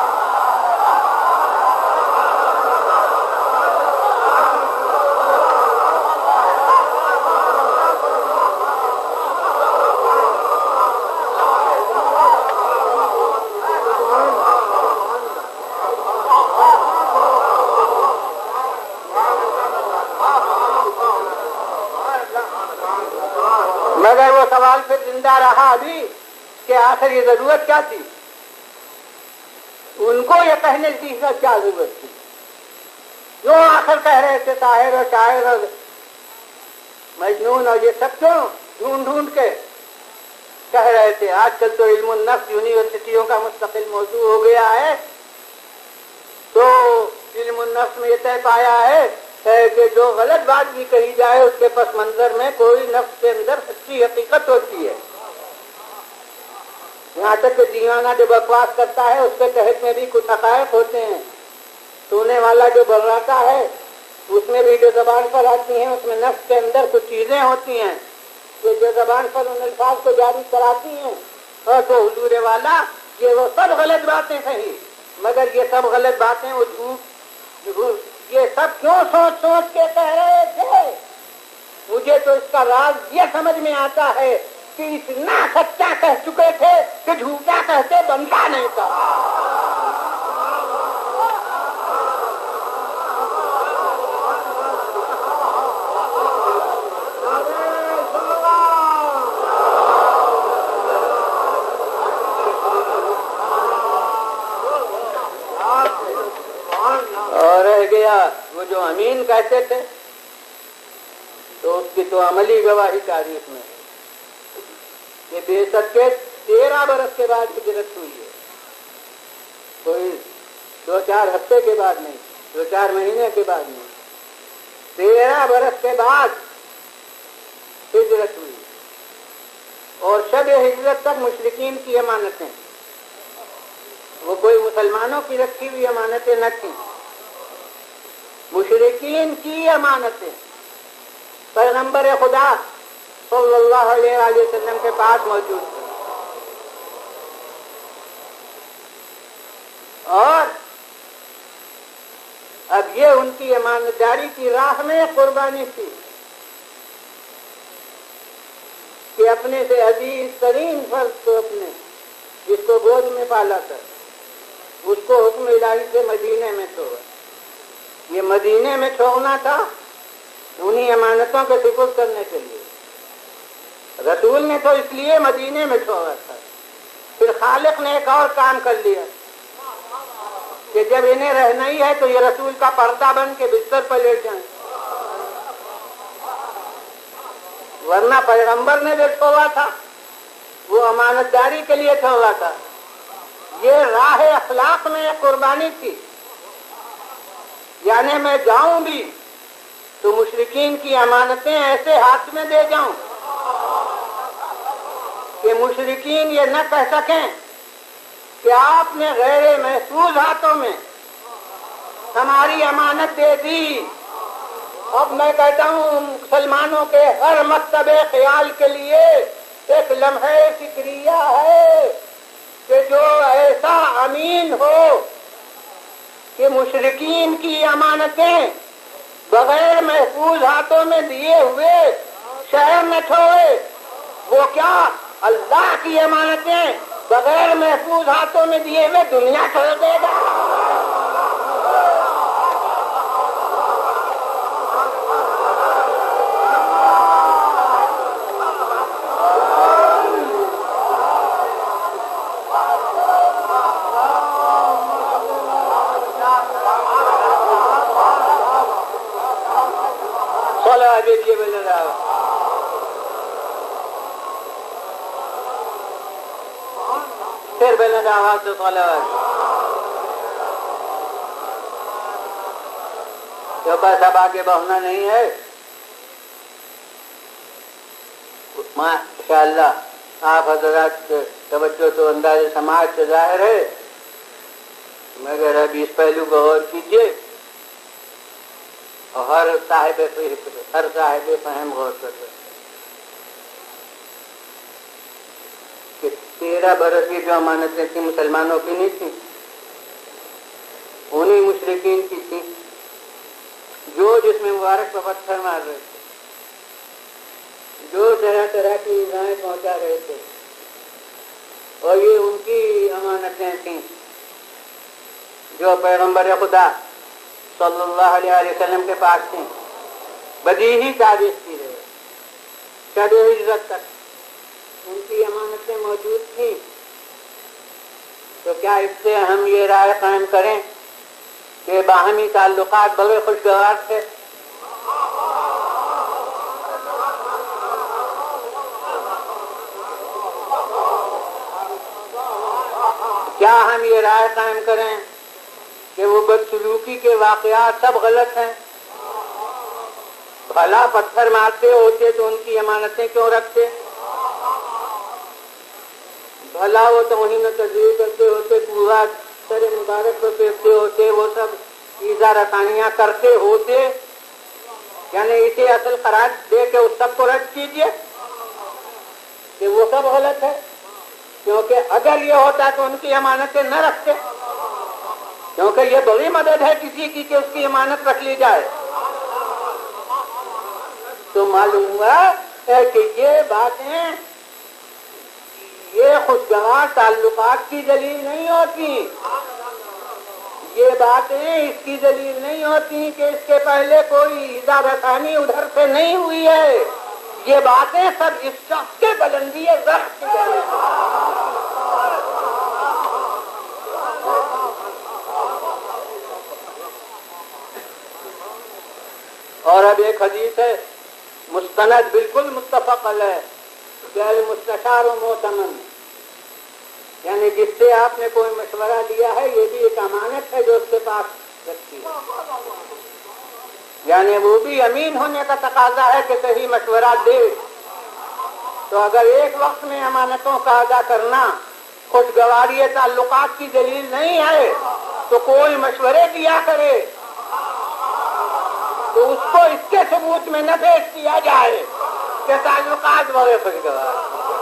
مگر وہ سوال پھر زندہ رہا ابھی کہ آخر یہ ضرورت کیا تھی, ان کو یہ کہنے کی کیا ضرورت تھی, جو آخر کہہ رہے تھے طاہر اور شاعر اور مجنون اور یہ سب کیوں ڈھونڈ ڈھونڈ کے کہہ رہے تھے. آج کل تو علم النفس یونیورسٹیوں کا مستقل موضوع ہو گیا ہے, تو علم النفس میں یہ طے پایا ہے کہ جو غلط بات بھی کہی جائے اس کے پس منظر میں کوئی نفس کے اندر سچی حقیقت ہوتی ہے. یہاں تک کہ دیوانہ جو بکواس کرتا ہے اس کے تحت میں بھی کچھ حقائق ہوتے ہیں. سونے والا جو برراتا ہے اس میں بھی جو زبان پر آتی ہیں اس میں نفس کے اندر کچھ چیزیں ہوتی ہیں کہ جو زبان پر ان الفاظ کو جاری کراتی ہیں. اور تو حضور والا یہ وہ سب غلط باتیں صحیح, مگر یہ سب غلط باتیں وہ جھوٹ یہ سب کیوں سوچ سوچ کے کہہ رہے تھے. مجھے تو اس کا راز یہ سمجھ میں آتا ہے کہ اتنا سچا کہہ چکے تھے کہ جھوٹا کہتے بنتا نہیں تھا. اور رہ گیا وہ جو امین کہتے تھے تو اس کی تو عملی گواہی تاریخ میں یہ بے شک کے تیرہ برس کے بعد ہجرت ہوئی ہے, کوئی دو چار ہفتے کے بعد نہیں, دو چار مہینے کے بعد نہیں, تیرہ برس کے بعد ہجرت ہوئی. اور شب ہجرت تک مشرکین کی امانتیں, وہ کوئی مسلمانوں کی رکھی ہوئی امانتیں نہ تھیں, مشرکین کی امانتیں پیغمبر خدا صلی اللہ علیہ وآلہ وسلم کے پاس موجود تھی. اور اب یہ ان کی امانت داری کی راہ میں قربانی تھی کہ اپنے سے عزیز ترین فرد کو اپنے جس کو گود میں پالا تھا اس کو حکم الہی سے مدینے میں چھوڑا. یہ مدینے میں چھوڑنا تھا انہی امانتوں کے سپرد کرنے کے لیے. رسول نے تو اس لیے مدینے میں چھوڑا تھا. پھر خالق نے ایک اور کام کر لیا کہ جب انہیں رہنا ہی ہے تو یہ رسول کا پردہ بن کے بستر پر لیٹ جائیں. ورنہ پیغمبر نے جو چھوڑا تھا وہ امانت داری کے لیے چھوڑا تھا. یہ راہ اخلاق میں ایک قربانی تھی, یعنی میں جاؤں بھی تو مشرکین کی امانتیں ایسے ہاتھ میں دے جاؤں کہ مشرکین یہ نہ کہہ سکیں کہ آپ نے غیر محفوظ ہاتھوں میں ہماری امانت دے دی. اب میں کہتا ہوں مسلمانوں کے ہر مکتب خیال کے لیے ایک لمحہ فکریہ ہے کہ جو ایسا امین ہو کہ مشرکین کی امانتیں بغیر محفوظ ہاتھوں میں دیے ہوئے شہر میں چھوڑے, وہ کیا اللہ کی امانتیں بغیر محفوظ ہاتھوں میں دیے ہوئے دنیا چھوڑ دے گا. دے دیے بلند آواز. پھر بلند آواز سے صلوات. تو بس اب آگے بڑھنا نہیں ہے. ماشاء اللہ آپ حضرات توجہ تو انداز سماج سے ظاہر ہے، مگر اب اس پہلو کو غور کیجیے اور ہر صاحب ہر صاحب فہم غور کرے کہ تیرہ برس کی جو امانتیں تھیں مسلمانوں کی نہیں تھیں، انہیں مشرکین کی تھیں جو جس میں مبارک پر پتھر مار رہے تھے، جو طرح طرح کی ایذائیں پہنچا رہے تھے، اور یہ ان کی امانتیں تھیں جو پیغمبر خدا صلی اللہ علیہ وسلم کے پاس تھیں. بدیہی تاریخ کی رہے شب ہجرت تک ان کی امانتیں موجود تھیں. تو کیا اس سے ہم یہ رائے قائم کریں کہ باہمی تعلقات بڑے خوشگوار تھے؟ کیا ہم یہ رائے قائم کریں کہ وہ بدسلوکی کے واقعات سب غلط ہیں؟ بھلا پتھر مارتے ہوتے تو ان کی امانتیں کیوں رکھتے؟ بھلا وہ توہین و تذلیل کرتے ہوتے، پورا سر مبارک کو پھینکتے ہوتے، وہ سب ایذا رسانیاں کرتے ہوتے، یعنی اسے اصل قرار دے کے اس سب کو رد کیجیے کہ وہ سب غلط ہے. کیونکہ اگر یہ ہوتا تو ان کی امانتیں نہ رکھتے، کیونکہ یہ بڑی مدد ہے کسی کی کہ اس کی امانت رکھ لی جائے. تو معلوم ہوا ہے کہ یہ باتیں یہ خوشگوار تعلقات کی دلیل نہیں ہوتی. یہ باتیں اس کی دلیل نہیں ہوتی کہ اس کے پہلے کوئی ایذا رسانی ادھر سے نہیں ہوئی ہے. یہ باتیں سب اس شخص کے بلندی ضرب کی دلیل ہیں. اور اب ایک حدیث ہے مستند بالکل متفق علیہ کہ المستشار و مؤتمن، یعنی جس سے آپ نے کوئی مشورہ لیا ہے یہ بھی ایک امانت ہے جو اس کے پاس رکھی ہے. یعنی وہ بھی امین ہونے کا تقاضا ہے کہ صحیح مشورہ دے. تو اگر ایک وقت میں امانتوں کا ادا کرنا خوشگواری تعلقات کی دلیل نہیں ہے تو کوئی مشورے دیا کرے تو اس کو اس کے ثبوت میں نہ پیش کیا جائے کہ تعلقات بڑے خوشگوار.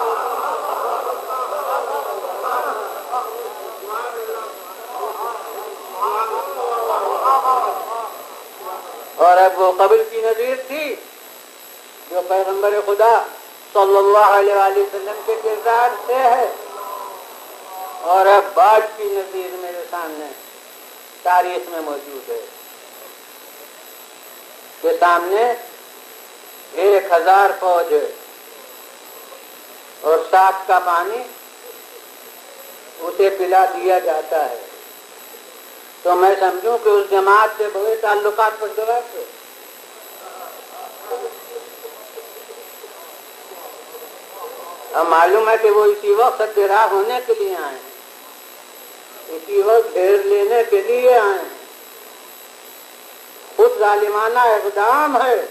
اور اب وہ قبل کی نظیر تھی جو پیغمبر خدا صلی اللہ علیہ وآلہ وسلم کے کردار سے ہے، اور اب بعد کی نظیر میرے سامنے تاریخ میں موجود ہے کہ سامنے ایک ہزار فوج ہے اور سات کا پانی اسے پلا دیا جاتا ہے. تو میں سمجھوں کہ اس جماعت سے بڑے تعلقات خوشگوار تھے. اب معلوم ہے کہ وہ اسی وقت اتراع ہونے کے لیے آئے ہیں، اسی وقت گھیر لینے کے لیے آئے ہیں. خود ظالمانہ اقدام ہے،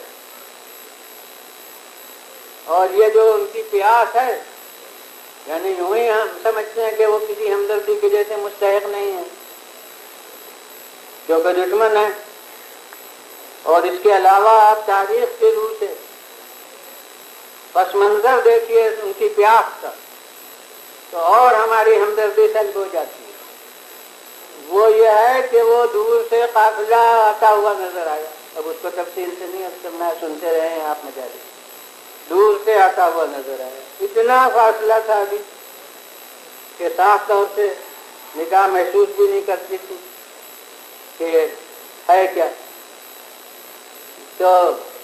اور یہ جو ان کی پیاس ہے، یعنی یوں ہی ہم سمجھتے ہیں کہ وہ کسی ہمدردی کے جیسے مستحق نہیں ہے کیونکہ دشمن ہے. اور اس کے علاوہ آپ تاریخ کے روح سے پس منظر دیکھیے ان کی پیاس کا تو اور ہماری ہمدردی سلب ہو جاتی ہے. وہ یہ ہے کہ وہ دور سے قافلہ آتا ہوا نظر آیا. اب اس کو تفصیل سے نہیں اب میں سنتے رہے ہیں آپ مجالس. دور سے آتا ہوا نظر آیا، اتنا فاصلہ تھا ابھی کہ صاف طور سے نگاہ محسوس بھی نہیں کرتی تھی کہ ہے کیا. تو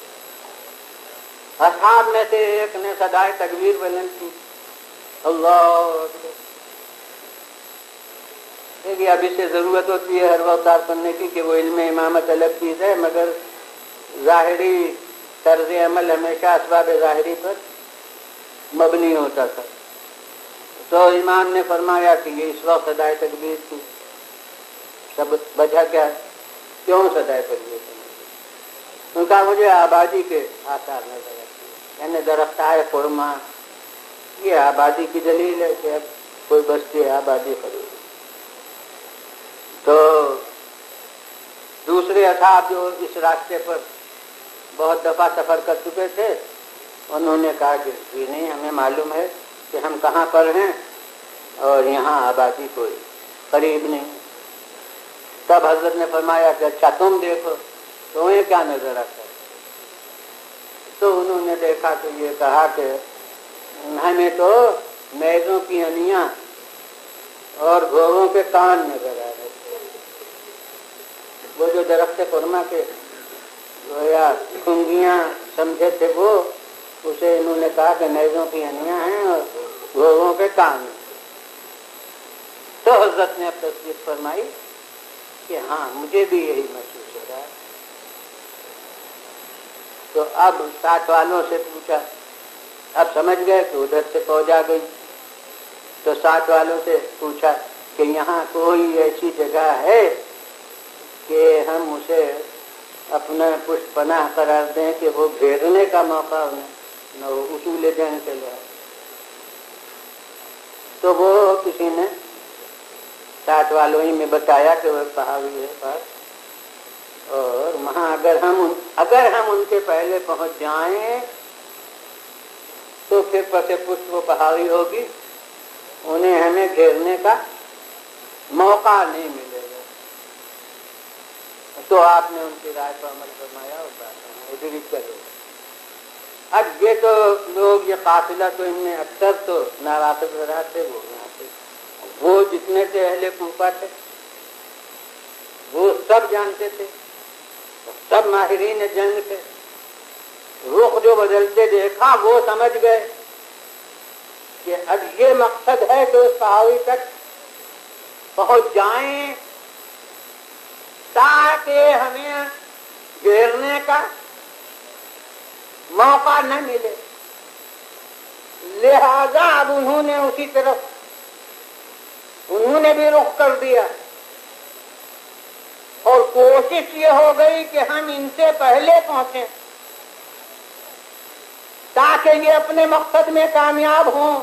اصحاب میں سے ایک نے صدائے تکبیر بلند کی، اللہ اکبر. دیکھیے اب اس سے ضرورت ہوتی ہے ہر وقت آپ کرنے کی کہ وہ علم امامت الگ چیز ہے، مگر ظاہری طرز عمل ہمیشہ اسباب ظاہری پر مبنی ہوتا تھا. تو امام نے فرمایا کہ یہ اس وقت صدائے تکبیر کی سب وجہ کیا ہے, کیوں صدائے تکبیر کی؟ ان کا مجھے آبادی کے آثار نظر آتے ہیں, یعنی درختائے خرما یہ آبادی کی دلیل ہے کہ اب کوئی بستی آبادی خرید. تو دوسرے اصحاب جو اس راستے پر بہت دفعہ سفر کر چکے تھے, انہوں نے کہا کہ جی نہیں, ہمیں معلوم ہے کہ ہم کہاں پر ہیں اور یہاں آبادی کوئی قریب نہیں. تب حضرت نے فرمایا کہ اچھا تم دیکھو تمہیں کیا نظر آتا ہے؟ تو انہوں نے دیکھا تو یہ کہا کہ ہمیں تو میزوں کی انیاں اور گھوڑوں کے کان نظر آ رہے تھے. وہ جو درخت خرما کے یا کنگیاں سمجھے تھے وہ, اسے انہوں نے کہا کہ نیزوں کی انیاں ہیں اور گھوڑوں کے کان ہیں. تو حضرت نے اب تصدیق فرمائی کہ ہاں مجھے بھی یہی محسوس ہو رہا ہے. تو اب ساتھ والوں سے پوچھا, اب سمجھ گئے کہ ادھر سے فوج آ گئی. تو ساتھ والوں سے پوچھا کہ یہاں کوئی ایسی جگہ ہے کہ ہم اسے اپنا پشت پناہ قرار دیں کہ وہ گھیرنے کا موقع نہ ہو اصول جنگ کے لحاظ. تو وہ کسی نے ساتھ والوں ہی میں بتایا کہ وہ پہاڑی ہے پاس, اور وہاں اگر ہم اگر ہم ان کے پہلے پہنچ جائیں تو پھر پس پشت وہ پہاڑی ہوگی, انہیں ہمیں گھیرنے کا موقع نہیں ملے گا. تو آپ نے ان کی رائے پر عمل فرمایا اور بات ادھر ہی کرے. اب یہ تو لوگ یہ قافلہ تو ان میں اکثر تو ناراض حضرات تھے, وہ یہاں تھے, وہ جتنے تھے اہل کوفہ تھے وہ سب جانتے تھے, سب ماہرین جنگ تھے. رخ جو بدلتے دیکھا وہ سمجھ گئے کہ اب یہ مقصد ہے کہ اس پہاڑی تک پہنچ جائیں تاکہ ہمیں گھیرنے کا موقع نہ ملے. لہذا اب انہوں نے اسی طرف انہوں نے بھی رخ کر دیا اور کوشش یہ ہو گئی کہ ہم ان سے پہلے پہنچیں تاکہ یہ اپنے مقصد میں کامیاب ہوں.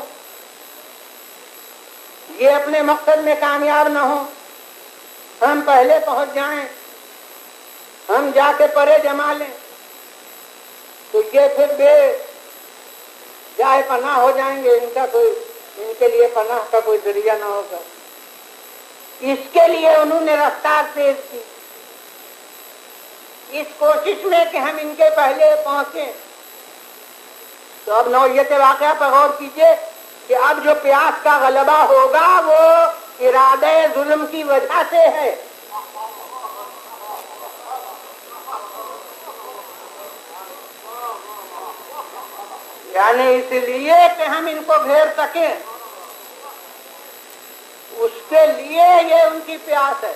یہ اپنے مقصد میں کامیاب نہ ہوں, ہم پہلے پہنچ جائیں, ہم جا کے پرے جما لیں تو یہ پھر بے جائے پناہ ہو جائیں گے, ان کا کوئی ان کے لیے پناہ کا کوئی ذریعہ نہ ہوگا. اس کے لیے انہوں نے رفتار تیز کی اس کوشش میں کہ ہم ان کے پہلے پہنچیں. تو اب نوعیت واقعہ پر غور کیجئے کہ اب جو پیاس کا غلبہ ہوگا وہ ارادہ ظلم کی وجہ سے ہے. یعنی اس لیے کہ ہم ان کو گھیر سکیں, اس کے لیے یہ ان کی پیاس ہے.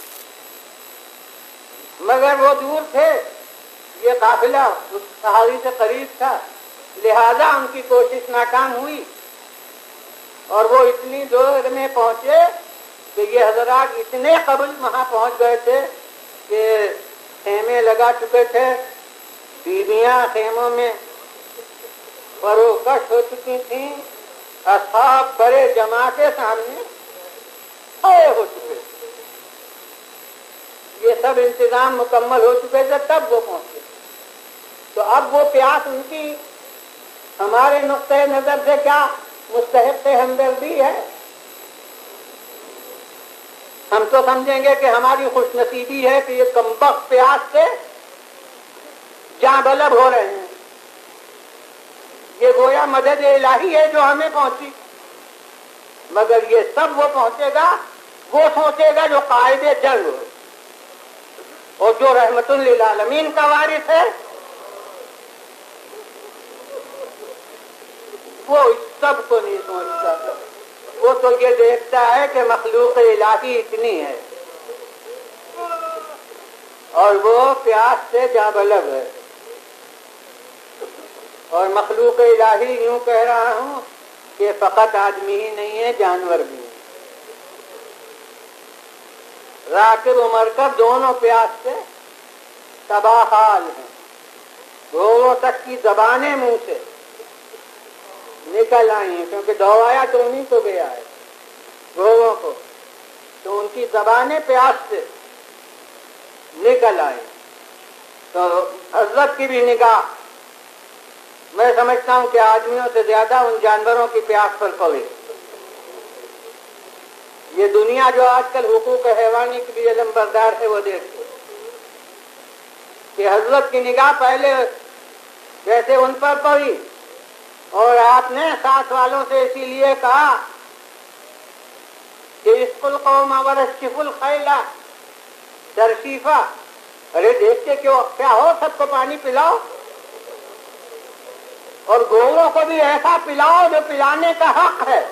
مگر وہ دور تھے, یہ قافلہ اس پہاڑی سے قریب تھا, لہذا ان کی کوشش ناکام ہوئی اور وہ اتنی دور میں پہنچے کہ یہ حضرات اتنے قبل وہاں پہنچ گئے تھے کہ خیمے لگا چکے تھے, بیویاں خیموں میں فروکش ہو چکی تھیں, اصحاب بڑے جماع کے سامنے کھڑے ہو چکے تھے. یہ سب انتظام مکمل ہو چکے تھے تب وہ پہنچے. تو اب وہ پیاس ان کی ہمارے نقطۂ نظر سے کیا مستحق ہمدردی ہے. ہم تو سمجھیں گے کہ ہماری خوش نصیبی ہے کہ یہ کمبخت پیاس سے جاں بلب ہو رہے ہیں. یہ گویا مدد الہی ہے جو ہمیں پہنچی. مگر یہ سب وہ پہنچے گا وہ سوچے گا جو قائد جنگ ہو اور جو رحمت للعالمین کا وارث ہے, وہ اس سب کو نہیں سمجھتا. وہ تو یہ دیکھتا ہے کہ مخلوق الہی اتنی ہے اور وہ پیاس سے جاں بلب ہے. اور مخلوق الہی یوں کہہ رہا ہوں کہ فقط آدمی ہی نہیں ہے، جانور بھی ہے۔ راکب و مرکب دونوں پیاس سے تباہ حال ہیں، گھوڑوں تک کی زبانیں منہ سے نکل آئی ہیں، کیونکہ دوایا تو انہیں کو گیا ہے گھوڑوں کو، تو ان کی زبانیں پیاس سے نکل آئی۔ تو حضرت کی بھی نگاہ میں سمجھتا ہوں کہ آدمیوں سے زیادہ ان جانوروں کی پیاس پر پڑی۔ یہ دنیا جو آج کل حقوق حیوانی کی بھی علم بردار ہے، وہ دیکھتے کہ حضرت کی نگاہ پہلے جیسے ان پر پڑی، اور آپ نے ساتھ والوں سے اسی لیے کہا کہ اسق القوم ورشف الخیلہ ترشیفہ، ارے دیکھتے کیوں کیا ہو، سب کو پانی پلاؤ اور گھوڑوں کو بھی ایسا پلاؤ جو پلانے کا حق ہے۔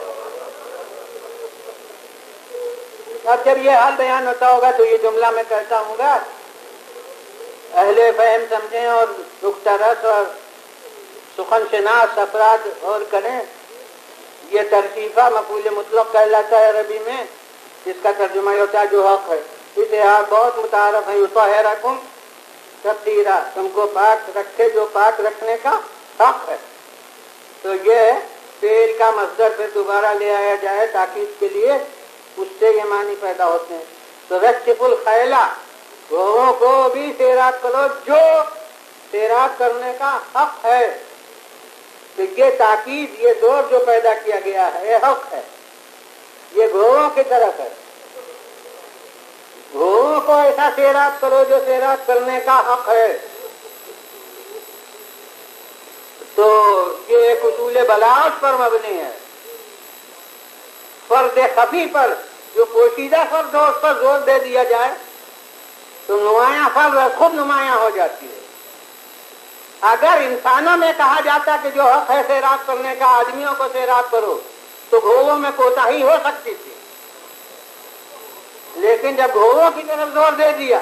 اب جب یہ حال بیان ہوتا ہوگا تو یہ جملہ میں کہتا ہوں گا، اہل فہم سمجھیں اور نکتہ رس اور سخن شناس افراد اور کریں۔ یہ ترشیفہ مفعول مطلق کہلاتا ہے عربی میں، جس کا ترجمہ یہ ہوتا ہے جو حق ہے۔ اتحاد بہت متعارف ہے، یطہرکم تطہیرا، تم کو پاک رکھے جو پاک رکھنے کا حق ہے۔ تو یہ فعل کا مصدر پھر دوبارہ لے آیا جائے تاکید کے لیے، اس سے یہ معنی پیدا ہوتے ہیں۔ تو رشف الخیلہ، گھوڑوں کو بھی سیراب کرو جو سیراب کرنے کا حق ہے۔ تو یہ تاکید، یہ زور جو پیدا کیا گیا ہے، یہ حق ہے، یہ گھوڑوں کی طرف ہے۔ گھوڑوں کو ایسا سیراب کرو جو سیراب کرنے کا حق ہے۔ تو یہ ایک اصول بلاغت پر مبنی ہے، فرد خفی پر، جو پوشیدہ فرد ہو اس پر زور دے دیا جائے تو نمایاں فرد خود نمایاں ہو جاتی ہے۔ اگر انسانوں میں کہا جاتا کہ جو حق ہے سیراب کرنے کا آدمیوں کو سیراب کرو تو گھوڑوں میں کوتاہی ہو سکتی تھی، لیکن جب گھوڑوں کی طرف زور دے دیا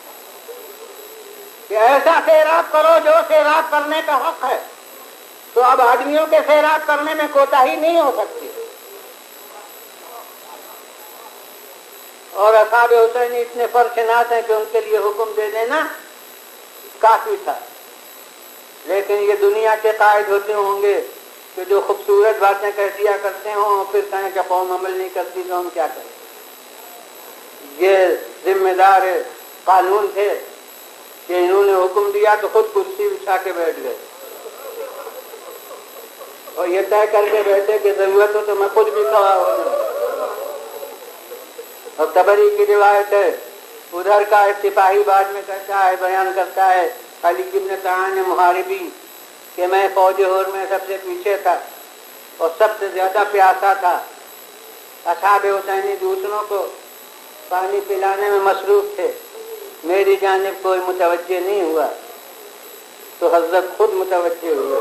کہ ایسا سیراب کرو جو سیراب کرنے کا حق ہے، تو اب آدمیوں کے سیراب کرنے میں کوتاہی نہیں ہو سکتی۔ اور اصحاب حسین اتنے فرشناس ہیں کہ ان کے لیے حکم دے دینا کافی تھا، لیکن یہ دنیا کے قائد ہوتے ہوں گے کہ جو خوبصورت باتیں کہہ دیا کرتے ہوں اور پھر کہیں کہ قوم عمل نہیں کرتی تو ہم کیا کریں۔ یہ ذمہ دار قانون تھے کہ انہوں نے حکم دیا تو خود کرسی بچھا کے بیٹھ گئے اور یہ طے کر کے بیٹھے کہ ضرورت ہو تو میں خود بھی کھڑا ہو جاؤں۔ اور طبری کی روایت ہے، ادھر کا ایک سپاہی بعد میں کہتا ہے، بیان کرتا ہے علی ابن طعان محاربی کہ میں فوج ہور میں سب سے پیچھے تھا اور سب سے زیادہ پیاسا تھا، اصحاب حسینی دوسروں کو پانی پلانے میں مصروف تھے، میری جانب کوئی متوجہ نہیں ہوا، تو حضرت خود متوجہ ہوئے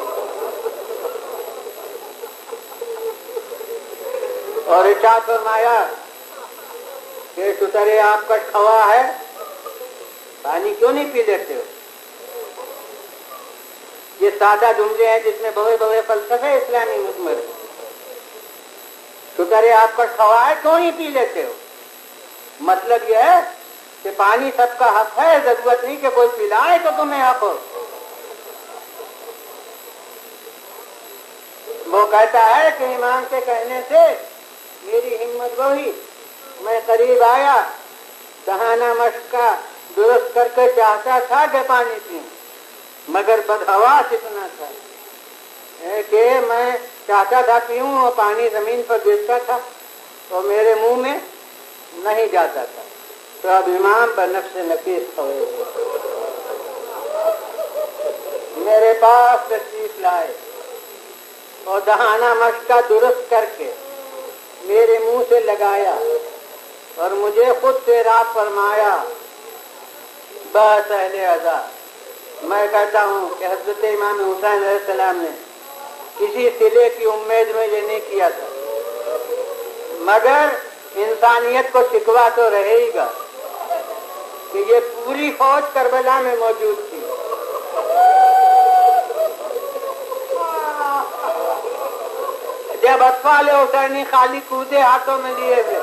اور ارشاد فرمایا کہ سترے آپ کا کھوا ہے، پانی کیوں نہیں پی لیتے ہو؟ یہ سادہ جملے ہیں جس میں بڑے بڑے فلسفے اسلامی مضمر ہیں۔ سترے آپ کا کھوا ہے، کیوں نہیں پی لیتے ہو؟ مطلب یہ ہے کہ پانی سب کا حق ہے، ضرورت نہیں کہ کوئی پلائے تو تمہیں حق ہو۔ وہ کہتا ہے کہ امام کے کہنے سے میری ہمت بڑھی، میں قریب آیا، دہانہ مشق کا درست کر کے چاہتا تھا کہ پانی پیوں، مگر بدحواس اتنا تھا کہ میں چاہتا تھا پیوں اور پانی زمین پر گرتا تھا اور میرے منہ میں نہیں جاتا تھا۔ تو اب امام بنفس نفیس ہوئے، میرے پاس تشریف لائے اور دہانہ مشق کا درست کر کے میرے منہ سے لگایا اور مجھے خود سیراب فرمایا۔ بس اہل عزا، میں کہتا ہوں کہ حضرت امام حسین علیہ السلام نے کسی صلے کی امید میں یہ نہیں کیا تھا، مگر انسانیت کو شکوہ تو رہے ہی گا کہ یہ پوری فوج کربلا میں موجود تھی جب اطفال حسینی خالی کودے ہاتھوں میں لیے تھے،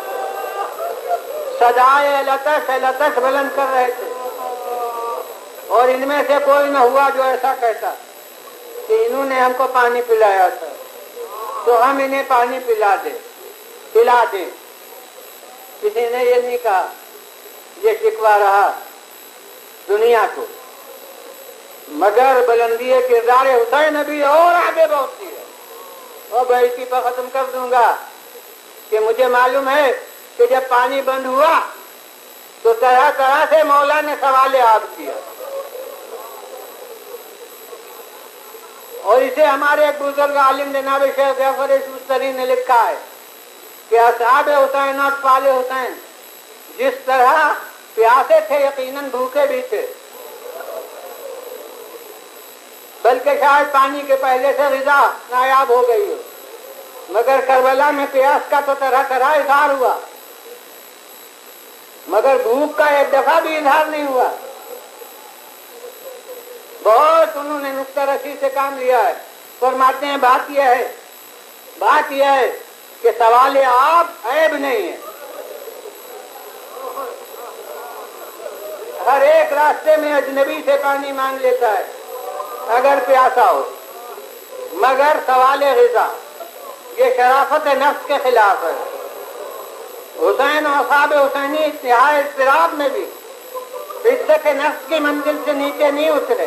صدائے لتش لتش بلند کر رہے تھے، اور ان میں سے کوئی نہ ہوا جو ایسا کہتا کہ انہوں نے ہم کو پانی پلایا تھا تو ہم انہیں پانی پلا دیں پلا دیں کسی نے یہ نہیں کہا۔ یہ شکوہ رہا دنیا کو، مگر بلندی کردار حسین ابھی اور آگے بڑھتی ہے۔ اور بیٹی پر ختم کر دوں گا کہ مجھے معلوم ہے کہ جب پانی بند ہوا تو طرح طرح سے مولا نے سوال آب کیا، اور اسے ہمارے ایک بزرگ عالم جناب شیخ جعفر شوستری نے لکھا ہے کہ اصحاب حسین اور اطفال حسین جس طرح پیاسے تھے یقیناً بھوکے بھی تھے، بلکہ شاید پانی کے پہلے سے غذا نایاب ہو گئی ہو، مگر کربلا میں پیاس کا تو طرح طرح اظہار ہوا، مگر بھوک کا ایک دفعہ بھی اظہار نہیں ہوا۔ بہت انہوں نے نقطہ رسی سے کام لیا ہے۔ فرماتے ہیں بات یہ ہے بات یہ ہے کہ سوال آپ عیب نہیں ہے۔ ہر ایک راستے میں اجنبی سے پانی مانگ لیتا ہے اگر پیاسا ہو، مگر سوال غذا یہ شرافت نفس کے خلاف ہے۔ حسین و اصحاب حسینی انتہائی اضطراب میں بھی عزت نفس کی منزل سے نیچے نہیں اترے۔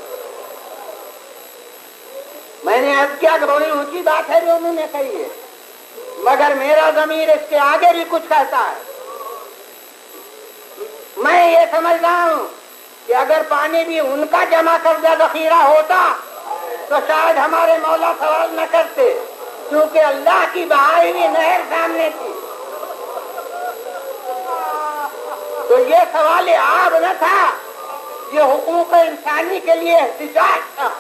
میں نے عرض کیا کہ بڑی اونچی بات ہے جو انہوں نے کہی ہے، مگر میرا ضمیر اس کے آگے بھی کچھ کہتا ہے۔ میں یہ سمجھ رہا ہوں کہ اگر پانی بھی ان کا جمع کردہ ذخیرہ ہوتا تو شاید ہمارے مولا سوال نہ کرتے، کیونکہ اللہ کی بہائی ہوئی نہر سامنے تھی۔ تو یہ سوال آب نہ تھا، یہ حقوق انسانی کے لیے احتجاج تھا۔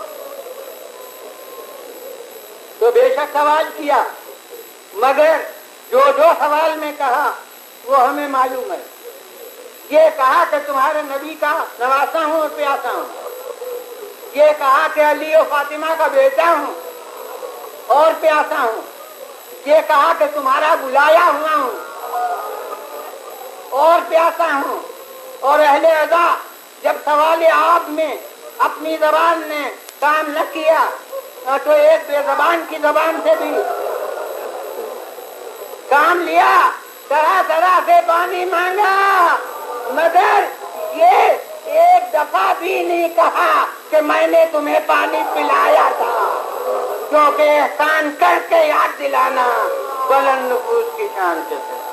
تو بے شک سوال کیا، مگر جو جو سوال میں کہا وہ ہمیں معلوم ہے۔ یہ کہا کہ تمہارے نبی کا نواسا ہوں اور پیاسا ہوں، یہ کہا کہ علی و فاطمہ کا بیٹا ہوں اور پیاسا ہوں، یہ کہا کہ تمہارا بلایا ہوا ہوں اور پیاسا ہوں۔ اور اہل عزا جب سوال آپ میں اپنی زبان نے کام نہ کیا تو ایک بے زبان کی زبان سے بھی کام لیا، طرح طرح سے پانی مانگا، مگر یہ ایک دفعہ بھی نہیں کہا کہ میں نے تمہیں پانی پلایا تھا، کیونکہ احسان کر کے یاد دلانا بلند نفوذ کی شان سے ہے۔